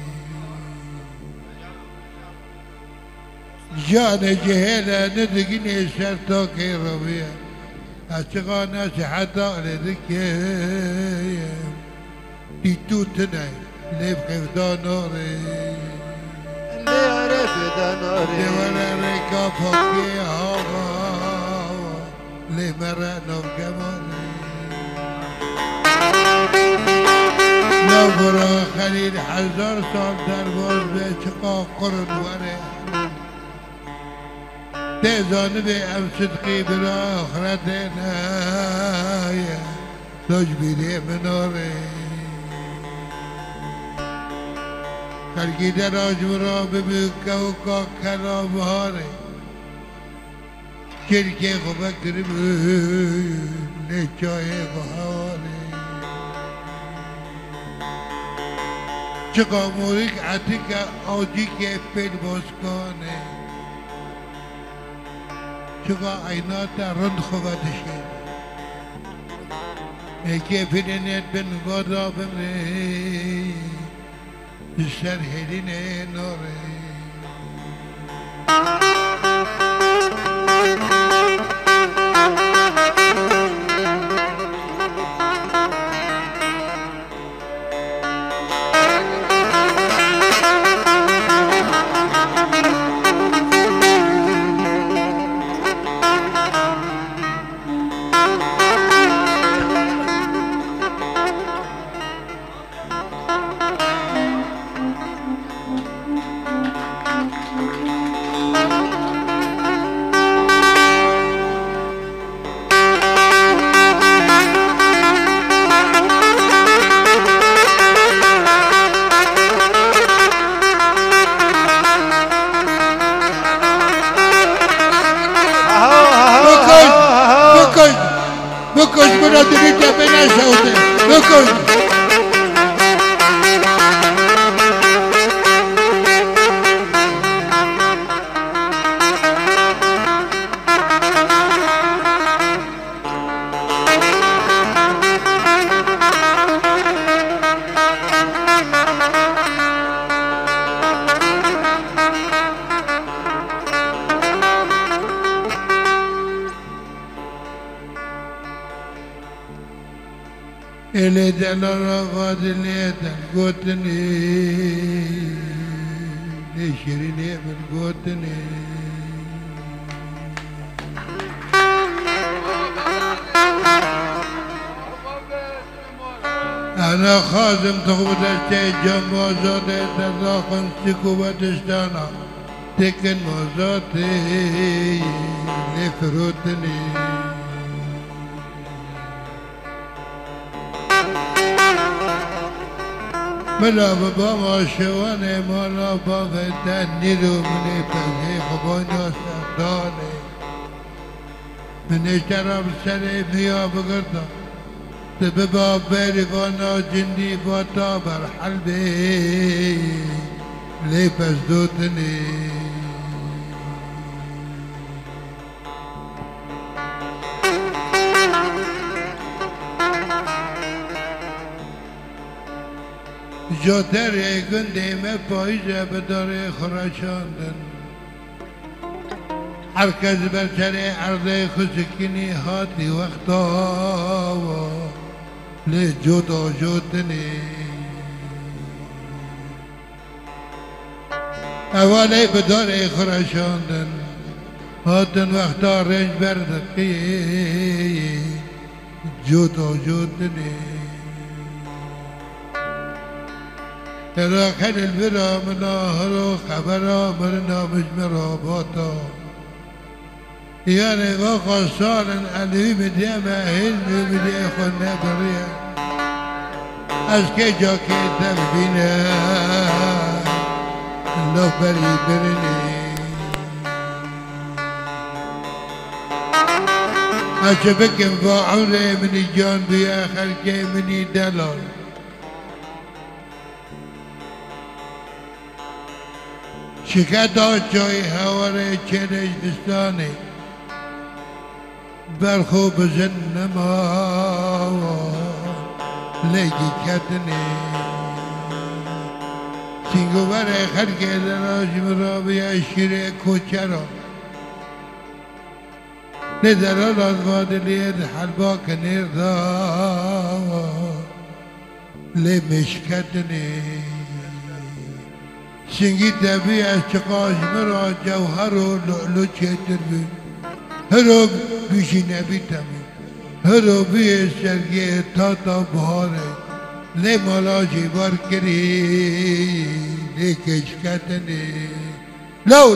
جان جهلا ندقني سرتوكي ربيع أشغى ناس حتى لذكي تيتوتنا ليف خفدا نوري اللي عرف دنوري لي ولا ريكا فوقي هوا لي مرا نوم كماني لو برا خليل حزار صار درباز بشقا قرن وري تزان به ام صدقی برا آخرتنا تجبیری مناره خلقی در آجورا ببکه و که کلام هاره کرکه خوبه کرم نچای خواره چقا موریک عتیک آجی که پیل باسکانه چقا عینات رند خوادشه اکی فیلنیت بن وارا بمری سر هلینه نوره اللي دلنا فاضل قوتني ليشريني من قوتني أنا خازم تغبط الشيء جنب زودي تداخل سكوبة تشتانا تكن موزاتي لفروتني ملا بابا ما شواني مالا بابا تنيرو مني فزي خبانيا سرداني من اشترى بسري مياه بقرطة تببا بيري فانا جندي فاتا برحلبي لي فزدوتني جاتر گندی me پاییزه بداره خراشاندن هر کس بر سر عرض خسکینی هاتی وقتا لی جدا جوتنی اولی بداره خراشاندن هاتن وقتا رنج بردقی جدا جوتنی راخل البرا مناهر خبرا مرنا مجمرا باتا يعني وقع صالن علي بديا ما هلمي بديا خلنا بريا اسكي جاكي تبينا الله بري برني اشبك انفاعولي من الجان بيا خلقي مني دلال شکتا چای هواره چنش دستانه برخو بزن نما لگی کتنه سینگو بره خلق دراجم را بیا شیر کوچرا ندرال از وادلید حلبا کنیر دا لی مشکتنه سنگی دبی از چقاش مرا جوهر و لعلو چیتر بی هرو بیشی نبی تمی هرو بی سرگی تا بهاره لی مالا جیبار کری لی کشکتنی لو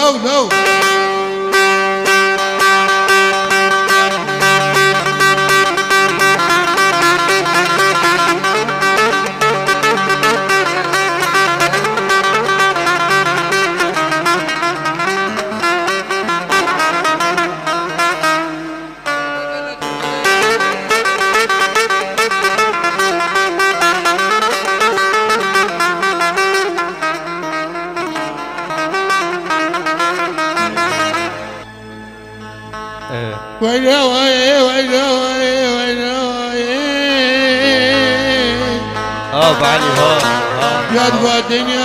بعلي يا دوا الدنيا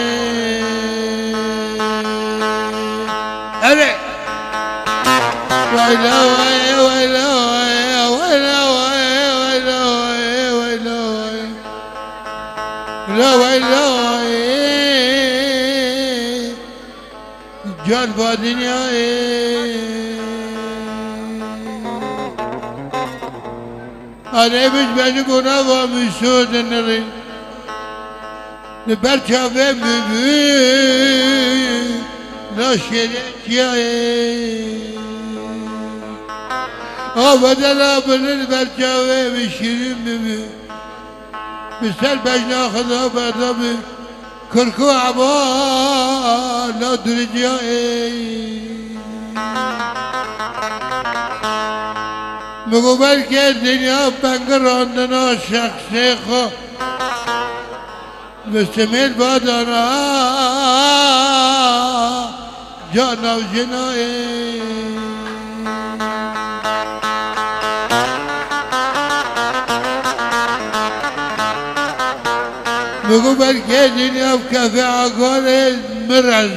أنا ويلا جال الدنيا أنا مش بجيبونا ومشود النري نبرشا في بيبي ناشرت ياي بدلا بالبرشا في بشيرين بيبي بسال بجنا خذها بردابي كركو عبا لا درجاي مقبل که دنیا بنگراندنا شخصی خو مستمل بادانا جانا و جنایی مقبل که دنیا بکفی عقال مرز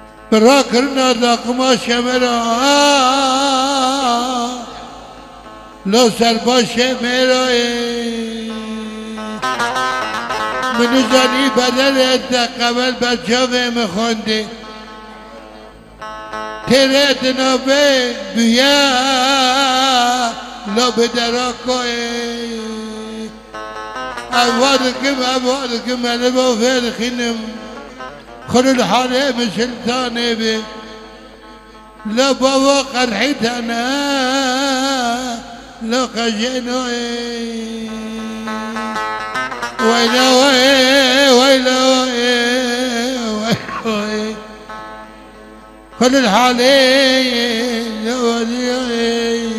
برا کرنا دا قماش مرا لو سرباش میرای منو زنی بدلت قبل بچه میخونده تیره دنابه بیا لو بدراکوی أبوالكم أنا بوفير خنم خل الحالة بسلطاني بي لا بابا قرحت أنا لا خجنو ويلا ويلا ويلا خل الحالة يا ولي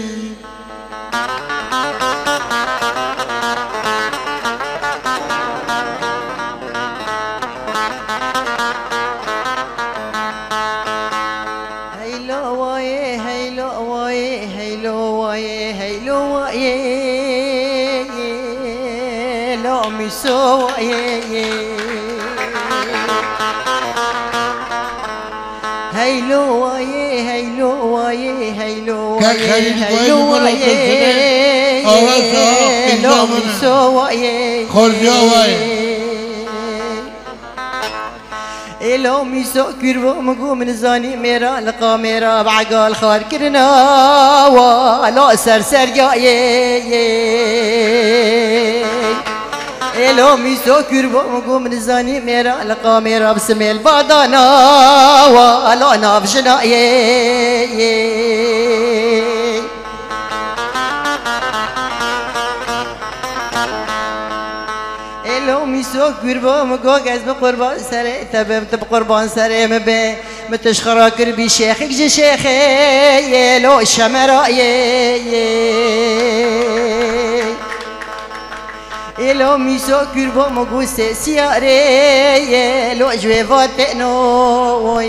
سو هيلو هيلو هيلو هيلو لو ميسو كربو مقو من زاني ميرا لقا ميرا بعقال خار كرنا ولا سرسر لو ميسو كربو مقو من زاني ميرا لقا ميرا بسم البادانا ولا نافجنا لو ميسو كربو مقو قاز بقربان سري تبت بقربان سري مبي متشخرا كربي شيخك جي شيخي لو الشمراء لو ميسو كربو مقو سياري لو جوي فاتنو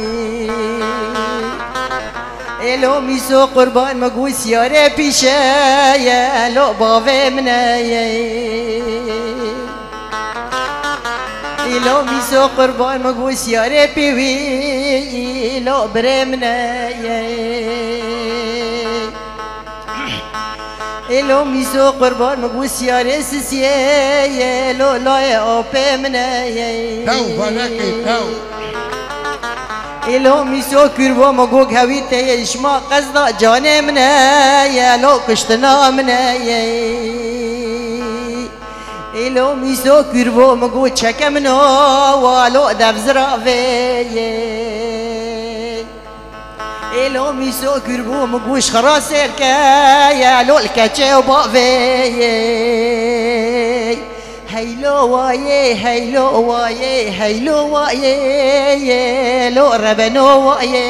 لو ميسو قربان مقو سياري بيشايا لو بافي منايا لو ميسو قربان مقو سياري بيوي لو برمنا لو ميسو قربان مقو سياري سيسي لو لا يوبي منا تو فلكي تو لو ميسو كربو مقو هويته يشما قصدا جاني منا لو كشتنا منا لو ميسو كربو مقو تشكمنا ولو دفزرا في لو ميسو كربو مقوش خراسر كايا لو الكاتشي وبافي هيلو واي هيلو واي هيلو واي لو ربنو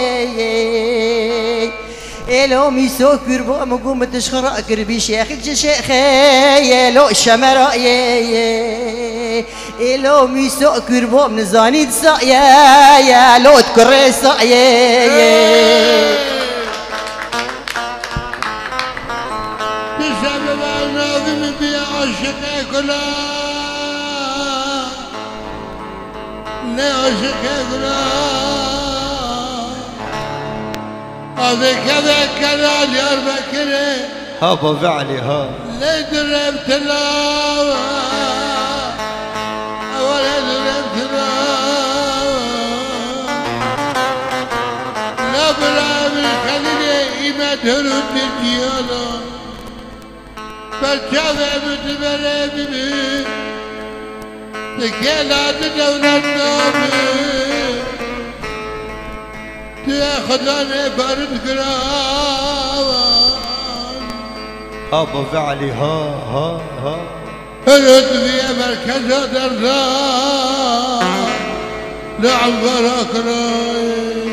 واي لو ميسو كربو مقو متشخرا كربي شيخك شيخي لو الشمراء لو ميسو كربو من زاني تسايا لو تكري سايا بسبب الناظم بعشق كلا لعشق كلا أذكر ديار بكري هابا فعلي ها لا دربت الله ولا دربت الله لا بلا من خليني إما ترد الديانا فالشافع متبرى ببي تكيلا تدولة النامي تأخذني برد قرار هابا فعلي ها رد في مركز درداء نعم براك راي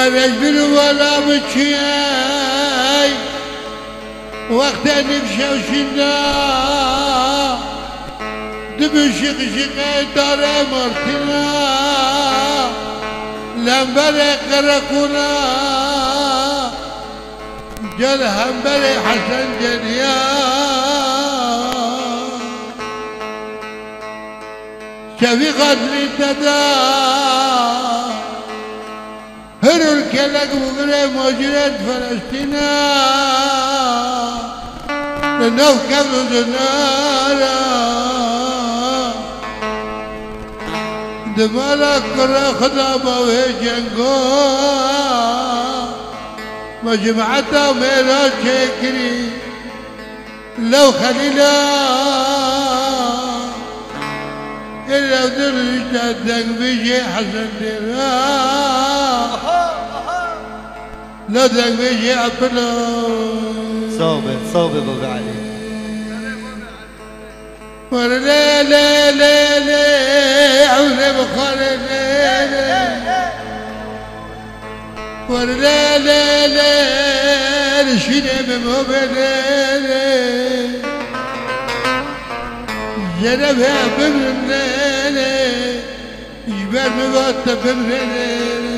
ورجبر ولا بچی وقت نفشه و شنده دبی شق شقه داره مرتنا لنبر قرقونا جل همبر حسن جنیا شفی قدری تدا هر الکلک بگره ماجرت فلسطینا لنو کبر دنارا دمالا کرا خدا باوی جنگو مجمعتا میرا چکری لو خلیلا إلا درجت الدق بيجي حسن ديرا لا دق بيجي عبلو صوبة صوبة بابا علي ورا لا لا لا لا عوني بخال لا لا ورا لا لا لا نشيني بموبا لا لا جنبها بمرنانة جبال مباطة بمرنانة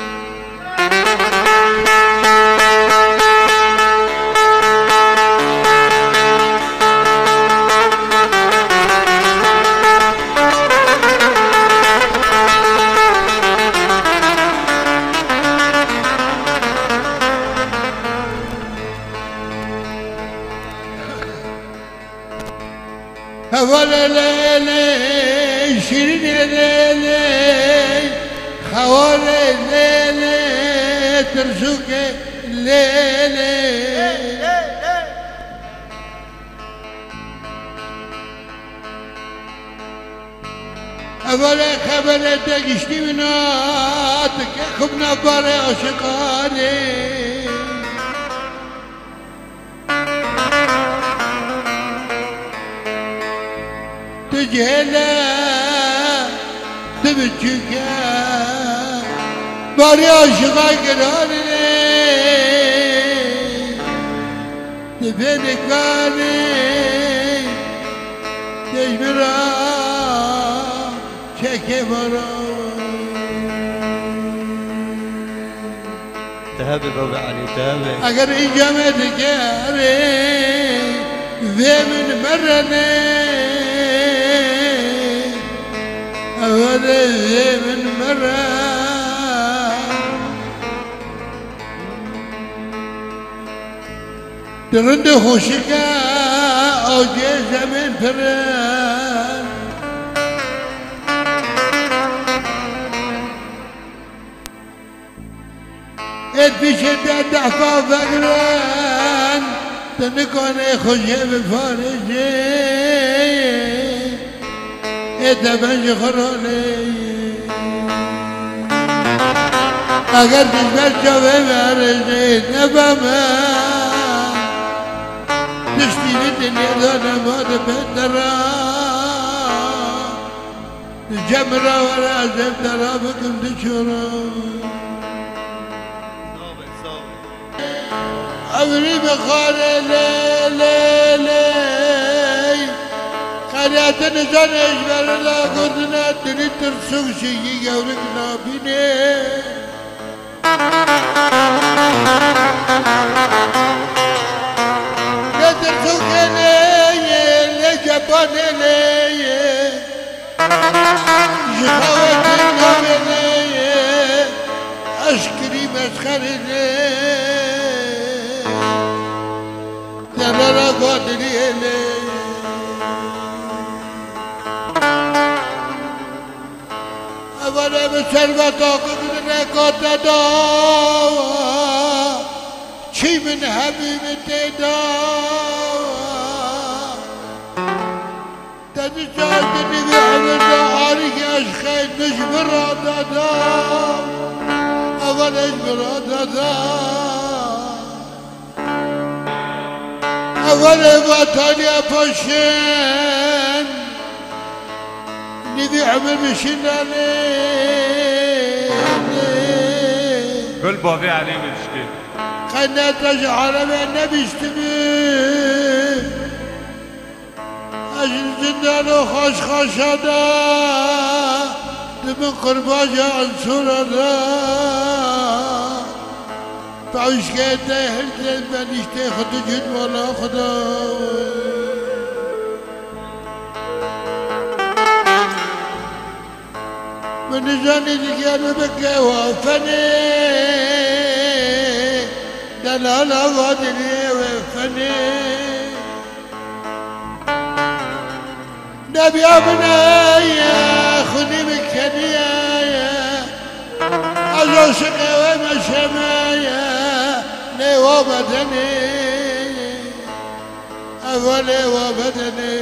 ولا لا لا شيرين لا لا خوالي لا لا ترزوك لا لا ولا خبر تجشتي مناتك خبنا باري عشقاني تجهلا تبتشكا باري عشقا قراني تفنكاني تجبرا شكي برا تهبي بابا علي تهبي اگر اجامتك يا ري ذي من مرني أولا من مرة ترد خوشكا أو جيزة من فران بشدة دحفا فقران تنكون خوشي بفارجي اتبنج خرولي اگر دشمن شوه مرزي نبما تشتي الدنيا دون موت بندرا جمرة ولا زمدرا بكم تشورو أمري بخالي لي لي لي خليت نزل اجبر لا قدنا دني ترسوك شيء يورك نابيني لا ترسوك لي لجبان لي جخوة النابيني أشكري مسخر لي ترى قدري لي أولا بسربتا قدرنا قد داوا شي من حبيب تداوا تدشاكني بعمل عارك أشخيط نجبر عددا أولا اجبر عددا أولا بطانيا باشن نبي عمل مشينا ليه Gül Bobby Ali Gülüşki. Kaynattaş harame ne biçtimi? Aşın zindanı hoş hoşada, demin kırbaca ansurada. Tavşkende herkes ben işte kutucun valla kuda. من جاني ديال بكى وفني دلال غادري وفني نبي ابنايا خذي بكنيايا عزوشك ومشمايا لي وبدني أولي وبدني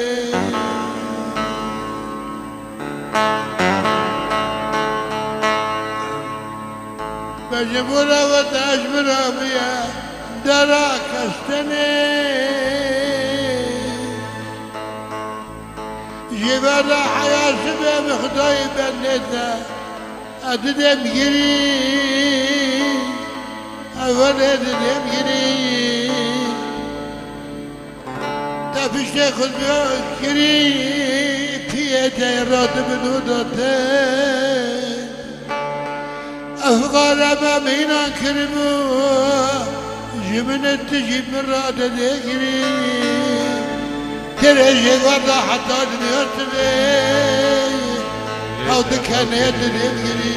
بجبرا وتجبرا بيا دراك استني جبرا حياة سبب خداي بنيتا أددم جري أول أددم جري تفشت خذ جري بيدي راتب الودتين أفغار أمامينا كرمو جمن تجيب من رادة ذكري ترجي وردا حتى دنيوتني أو دكانيت ذكري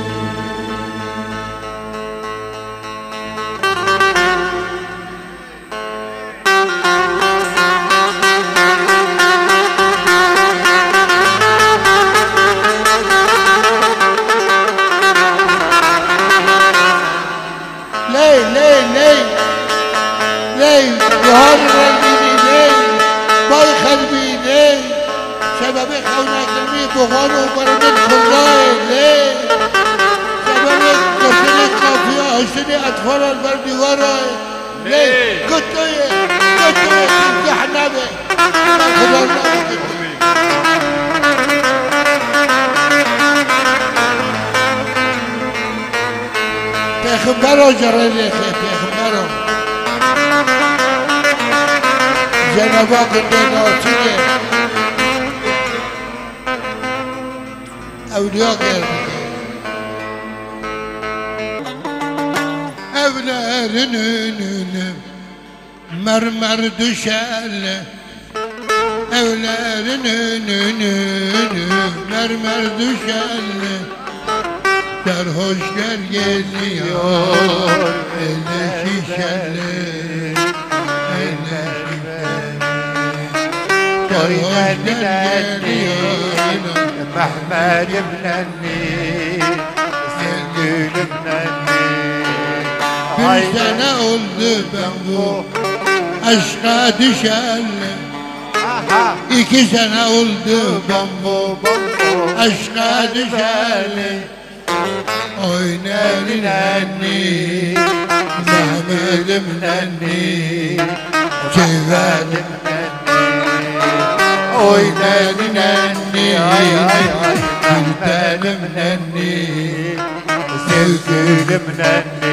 يهار رنجيني لي باي خلبي لي شبابي خونا كلمي بغانو برمن كلاي لي شبابي كسني كافية هشتني أطفال البردي وراي لي قطوي تنجح نبي خلالنا بيخبرو جرى لي بيخبرو جنباك الدنوسية أولياء غير أولارنن مرمر دشال أولارنن مرمر دشال سرهوش geliyor ele şişeli وين منني محمد منني سنقول منني bir sene oldu ben bu aşka düşeli 2 sene oldu ben bu aşka düşeli oynar nenni Mehmet'im nenni Cevadim oynar nenni Gülbenim nenni sevgilim nenni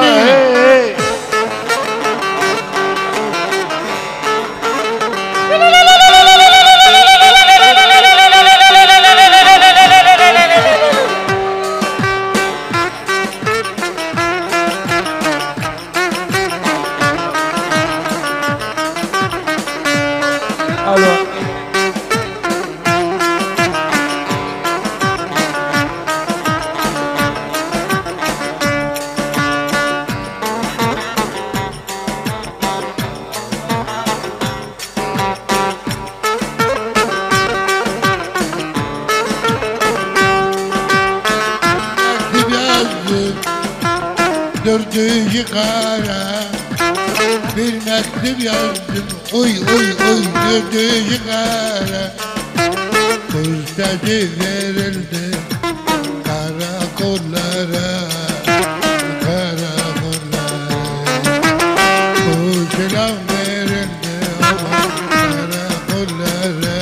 Dördüncü kara bir mektup yazdım oy dördüncü kara postacı verildi karakollara bu selam verildi karakollara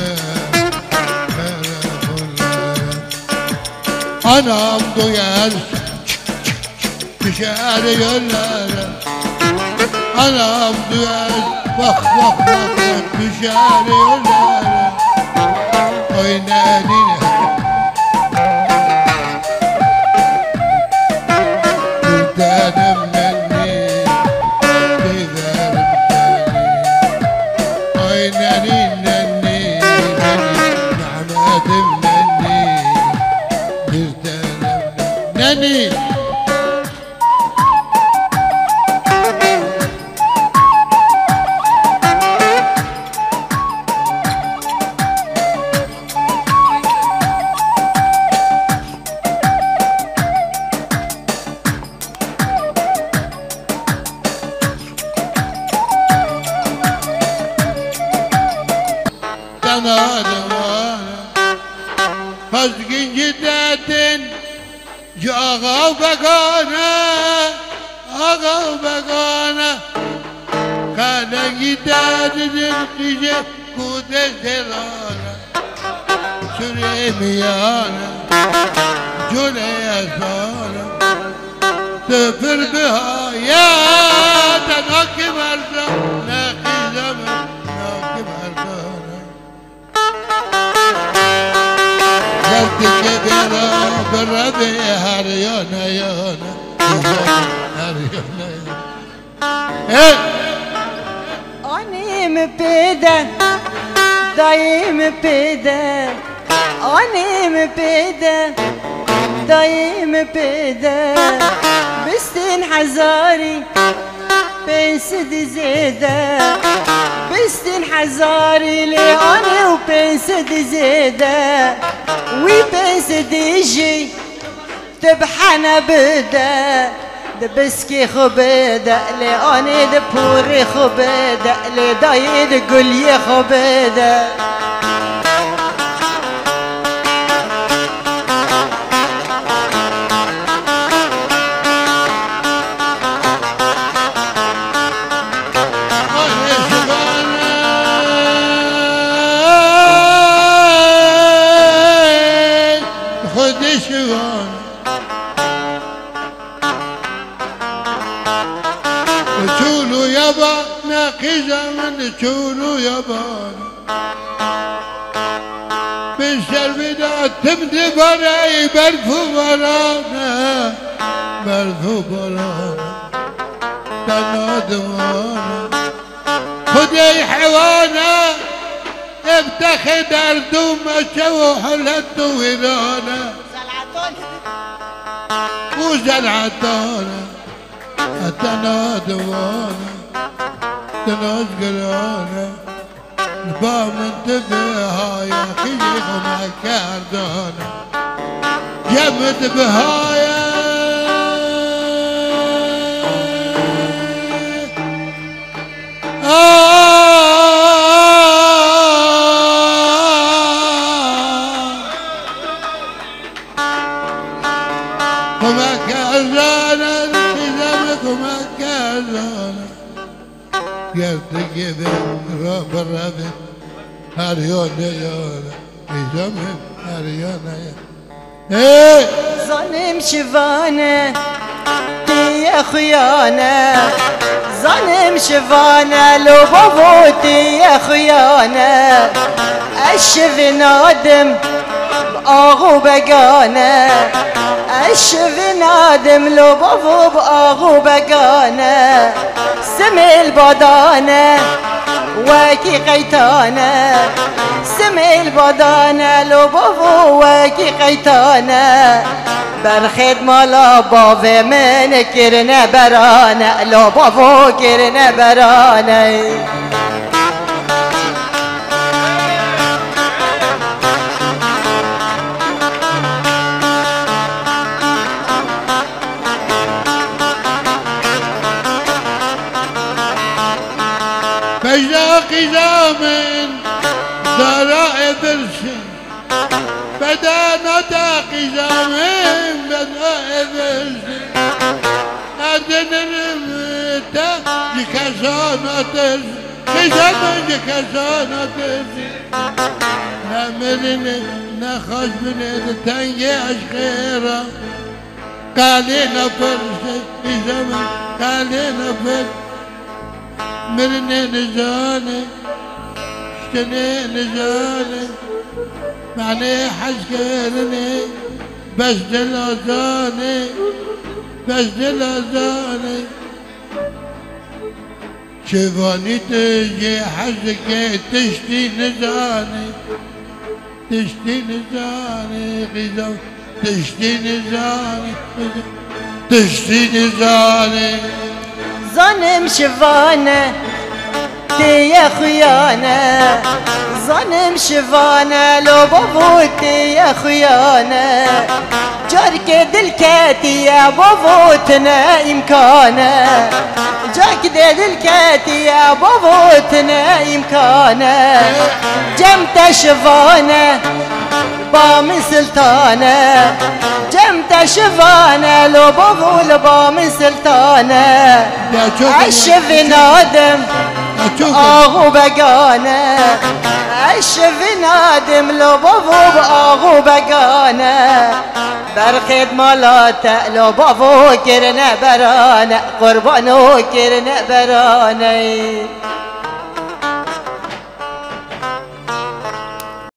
anam duyar düşer yollara. Anam düğer bak bak bak bak düşer yollara. Oy nenine Güldenim nenni Diverim seni Oy nenin nenni Mehmet'im nenni Güldenim nenni Fazgin ciddetin Ağa begane Ağa begane Kana giderin Dice kude zelana Süremiyana Cüleye sana Tıfır bihaya Nakim arda Nakizem Nakim arda Geldik beraber her yana yana her yana yana Annem peder dayım peder Annem peder dayım peder Bistin hazari بنسد زيدا بستن حزاري لي أنا وبنسد زيدا وبنسد يجي تبحنا بدا دبسكي خبدا لي أنا دبوري خبدا لي دايد قولي خبدا چولو یابا نقیزه من چولو یابا بسر بداتم دباره برفو برانه برفو برانه تنادمانه خدي حوانه افتخي دردو مشى وحلت ويرانه وزرعتانه تنادوانا تنازقرانا البا من تبها يا خيخ ما كاردانا جمد بهايا وما كاردانا وما كاردانا يرتقي بالرب الرابط هريونا يونا يجمد هريونا ايه ظالم شفانه يا خيانه ظالم شفانه لو بفوتي يا خيانه الشف نادم بآغو بقانه الشف نادم لو بفو بآغو بقانه سمي البدانه وكي قيتانه سمي البدانه لو بفو وكي قيتانه برخد مالا باوه من کرنه برانه لو بفو کرنه برانه مجاقي زامن زراء برسن بدانا داقي زامن بداء برسن أدن رمتا جكسانا ترسن كسانا جكسانا ترسن نمرن نخش من تنجي أشخيرا قالينا فرشة زمن قالينا فرشة مرني نزاني اشتني نزاني معني حسكرني بس دلازاني بس دلازاني شفاني تجي حسك تشتي نزاني تشتي نزاني غزو تشتي نزاني تشتي نزاني ظنم شفانه يا خيانة ظنم شفانة لو بفوتي يا خيانة جارك دلكاتي يا بفوتنا إمكانه جاك دلكاتي يا بفوتنا إمكانه جمت شفانة بام سلطانة جمت شفانة لو بفول بام سلطانة عشف نادم آغو بقانا عشف نادم لو بفو بآغو بقانا برخد مالاتا لو بفو كرنا برانا قربانو كرنا براني